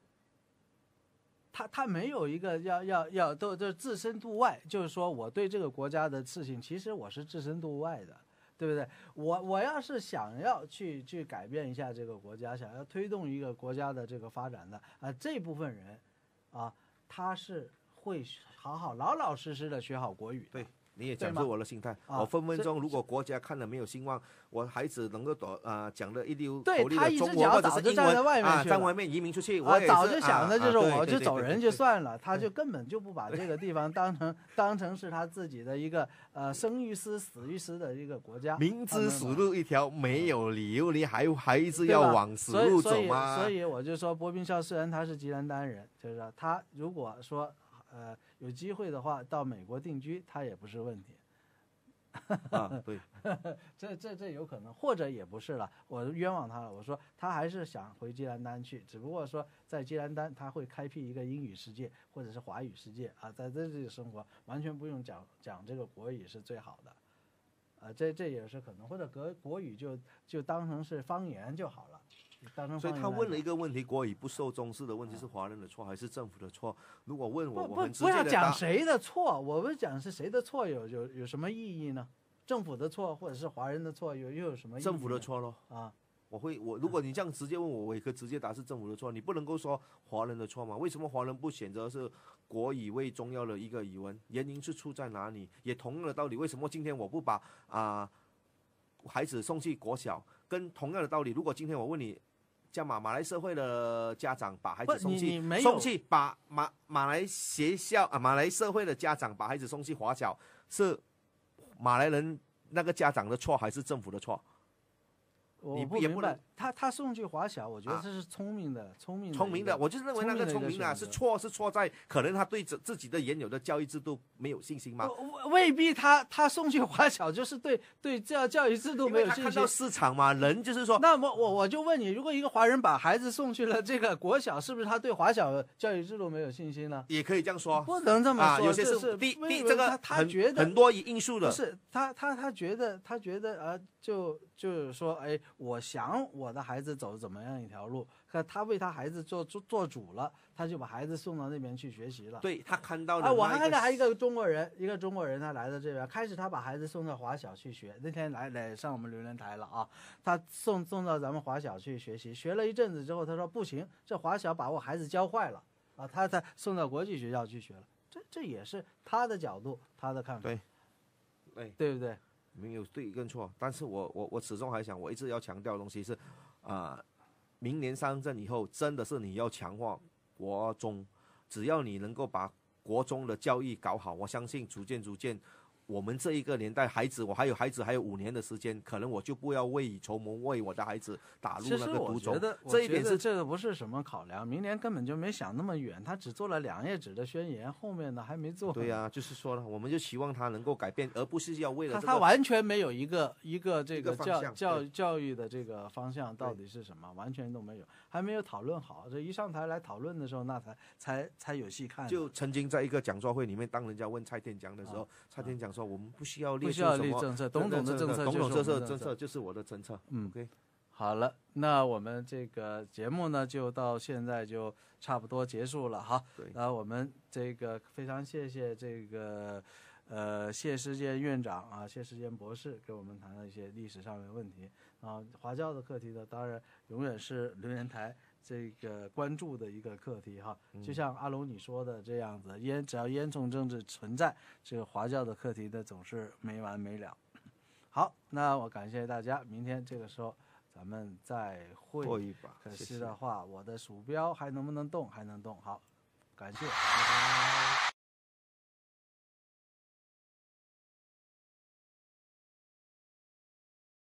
他没有一个都置身度外，就是说我对这个国家的事情，其实我是置身度外的。对不对？我要是想要去改变一下这个国家，想要推动一个国家的这个发展的这部分人他是会好好老老实实的学好国语的。 对，你也讲出我的心态。我分分钟，如果国家看了没有希望，我孩子能够讲的一流口丽的中文或者是英文在外面移民出去，我也是早就想的就是我就走人就算了，他就根本就不把这个地方当成是他自己的一个生于斯死于斯的一个国家。 明知死路一条，没有理由你还是要往死路走吗？ 所以我就说，波宾少虽然他是吉兰丹人，就是说他如果说有机会的话到美国定居，他也不是问题。 对， 这有可能，或者也不是了，我冤枉他了。我说他还是想回吉兰丹去，只不过说在吉兰丹他会开辟一个英语世界或者是华语世界在这里生活，完全不用讲这个国语是最好的这也是可能，或者国语就当成是方言就好了。 所以他问了一个问题，国语不受重视的问题是华人的错还是政府的错？如果问我很直接的不要讲谁的错，我们讲是谁的错有什么意义呢？政府的错或者是华人的错又有什么意义呢？ 政府的错咯如果你这样直接问我也可以直接答是政府的错，你不能够说华人的错吗？为什么华人不选择是国语为重要的一个语文？原因是出在哪里？也同样的道理，为什么今天我不把孩子送去国小？跟同样的道理，如果今天我问你，叫马来社会的家长把孩子送去把马来社会的家长把孩子送去华小，是马来人那个家长的错还是政府的错？ 我不明白，他送去华小，我觉得这是聪明的， 我就是认为那个聪明的是错在可能他对自己的原有的教育制度没有信心吗？ 未必他送去华小就是对教育制度没有信心， 因为他看到市场嘛，人就是说。 那么我就问你，如果一个华人把孩子送去了这个国小，是不是他对华小教育制度没有信心呢？ 也可以这样说， 不能这么说， 有些是这个他觉得很多因素的， 不是他觉得就是说，我想我的孩子走怎么样一条路，可他为他孩子做主了，他就把孩子送到那边去学习了。 对，他看到了。 我还看到还有一个中国人，他来到这边，开始他把孩子送到华小去学。那天来上我们榴莲台了他送到咱们华小去学习，学了一阵子之后，他说不行，这华小把我孩子教坏了他才送到国际学校去学了。这也是他的角度，他的看法。对不对？ 没有对跟错，但是我始终还想，我一直要强调的东西是，明年上任以后，真的是你要强化国中，只要你能够把国中的教育搞好，我相信逐渐我们这一个年代，我还有孩子，还有5年的时间，可能我就不要未雨绸缪，为我的孩子打入那个毒种。这一点是这个不是什么考量，明年根本就没想那么远，他只做了2页纸的宣言，后面的还没做。 对呀，就是说了，我们就希望他能够改变，而不是要为了他完全没有一个这个教育的这个方向到底是什么，完全都没有，还没有讨论好。这一上台来讨论的时候，那才有戏看。 就曾经在一个讲座会里面，当人家问蔡天讲的时候，蔡天讲说我们不需要立政策， 董的政策， 政策就是我的政策。OK， 好了，那我们这个节目呢，就到现在就差不多结束了哈。 对， 那我们这个非常谢谢这个谢世坚院长啊，谢世坚博士给我们谈了一些历史上面的问题啊。华教的课题呢，当然永远是留言台这个关注的一个课题哈。就像阿龙你说的这样子，只要烟囱政治存在，这个华教的课题呢总是没完没了。好，那我感谢大家，明天这个时候咱们再会一把。 可惜的话，我的鼠标还能不能动？还能动。好，感谢，拜拜。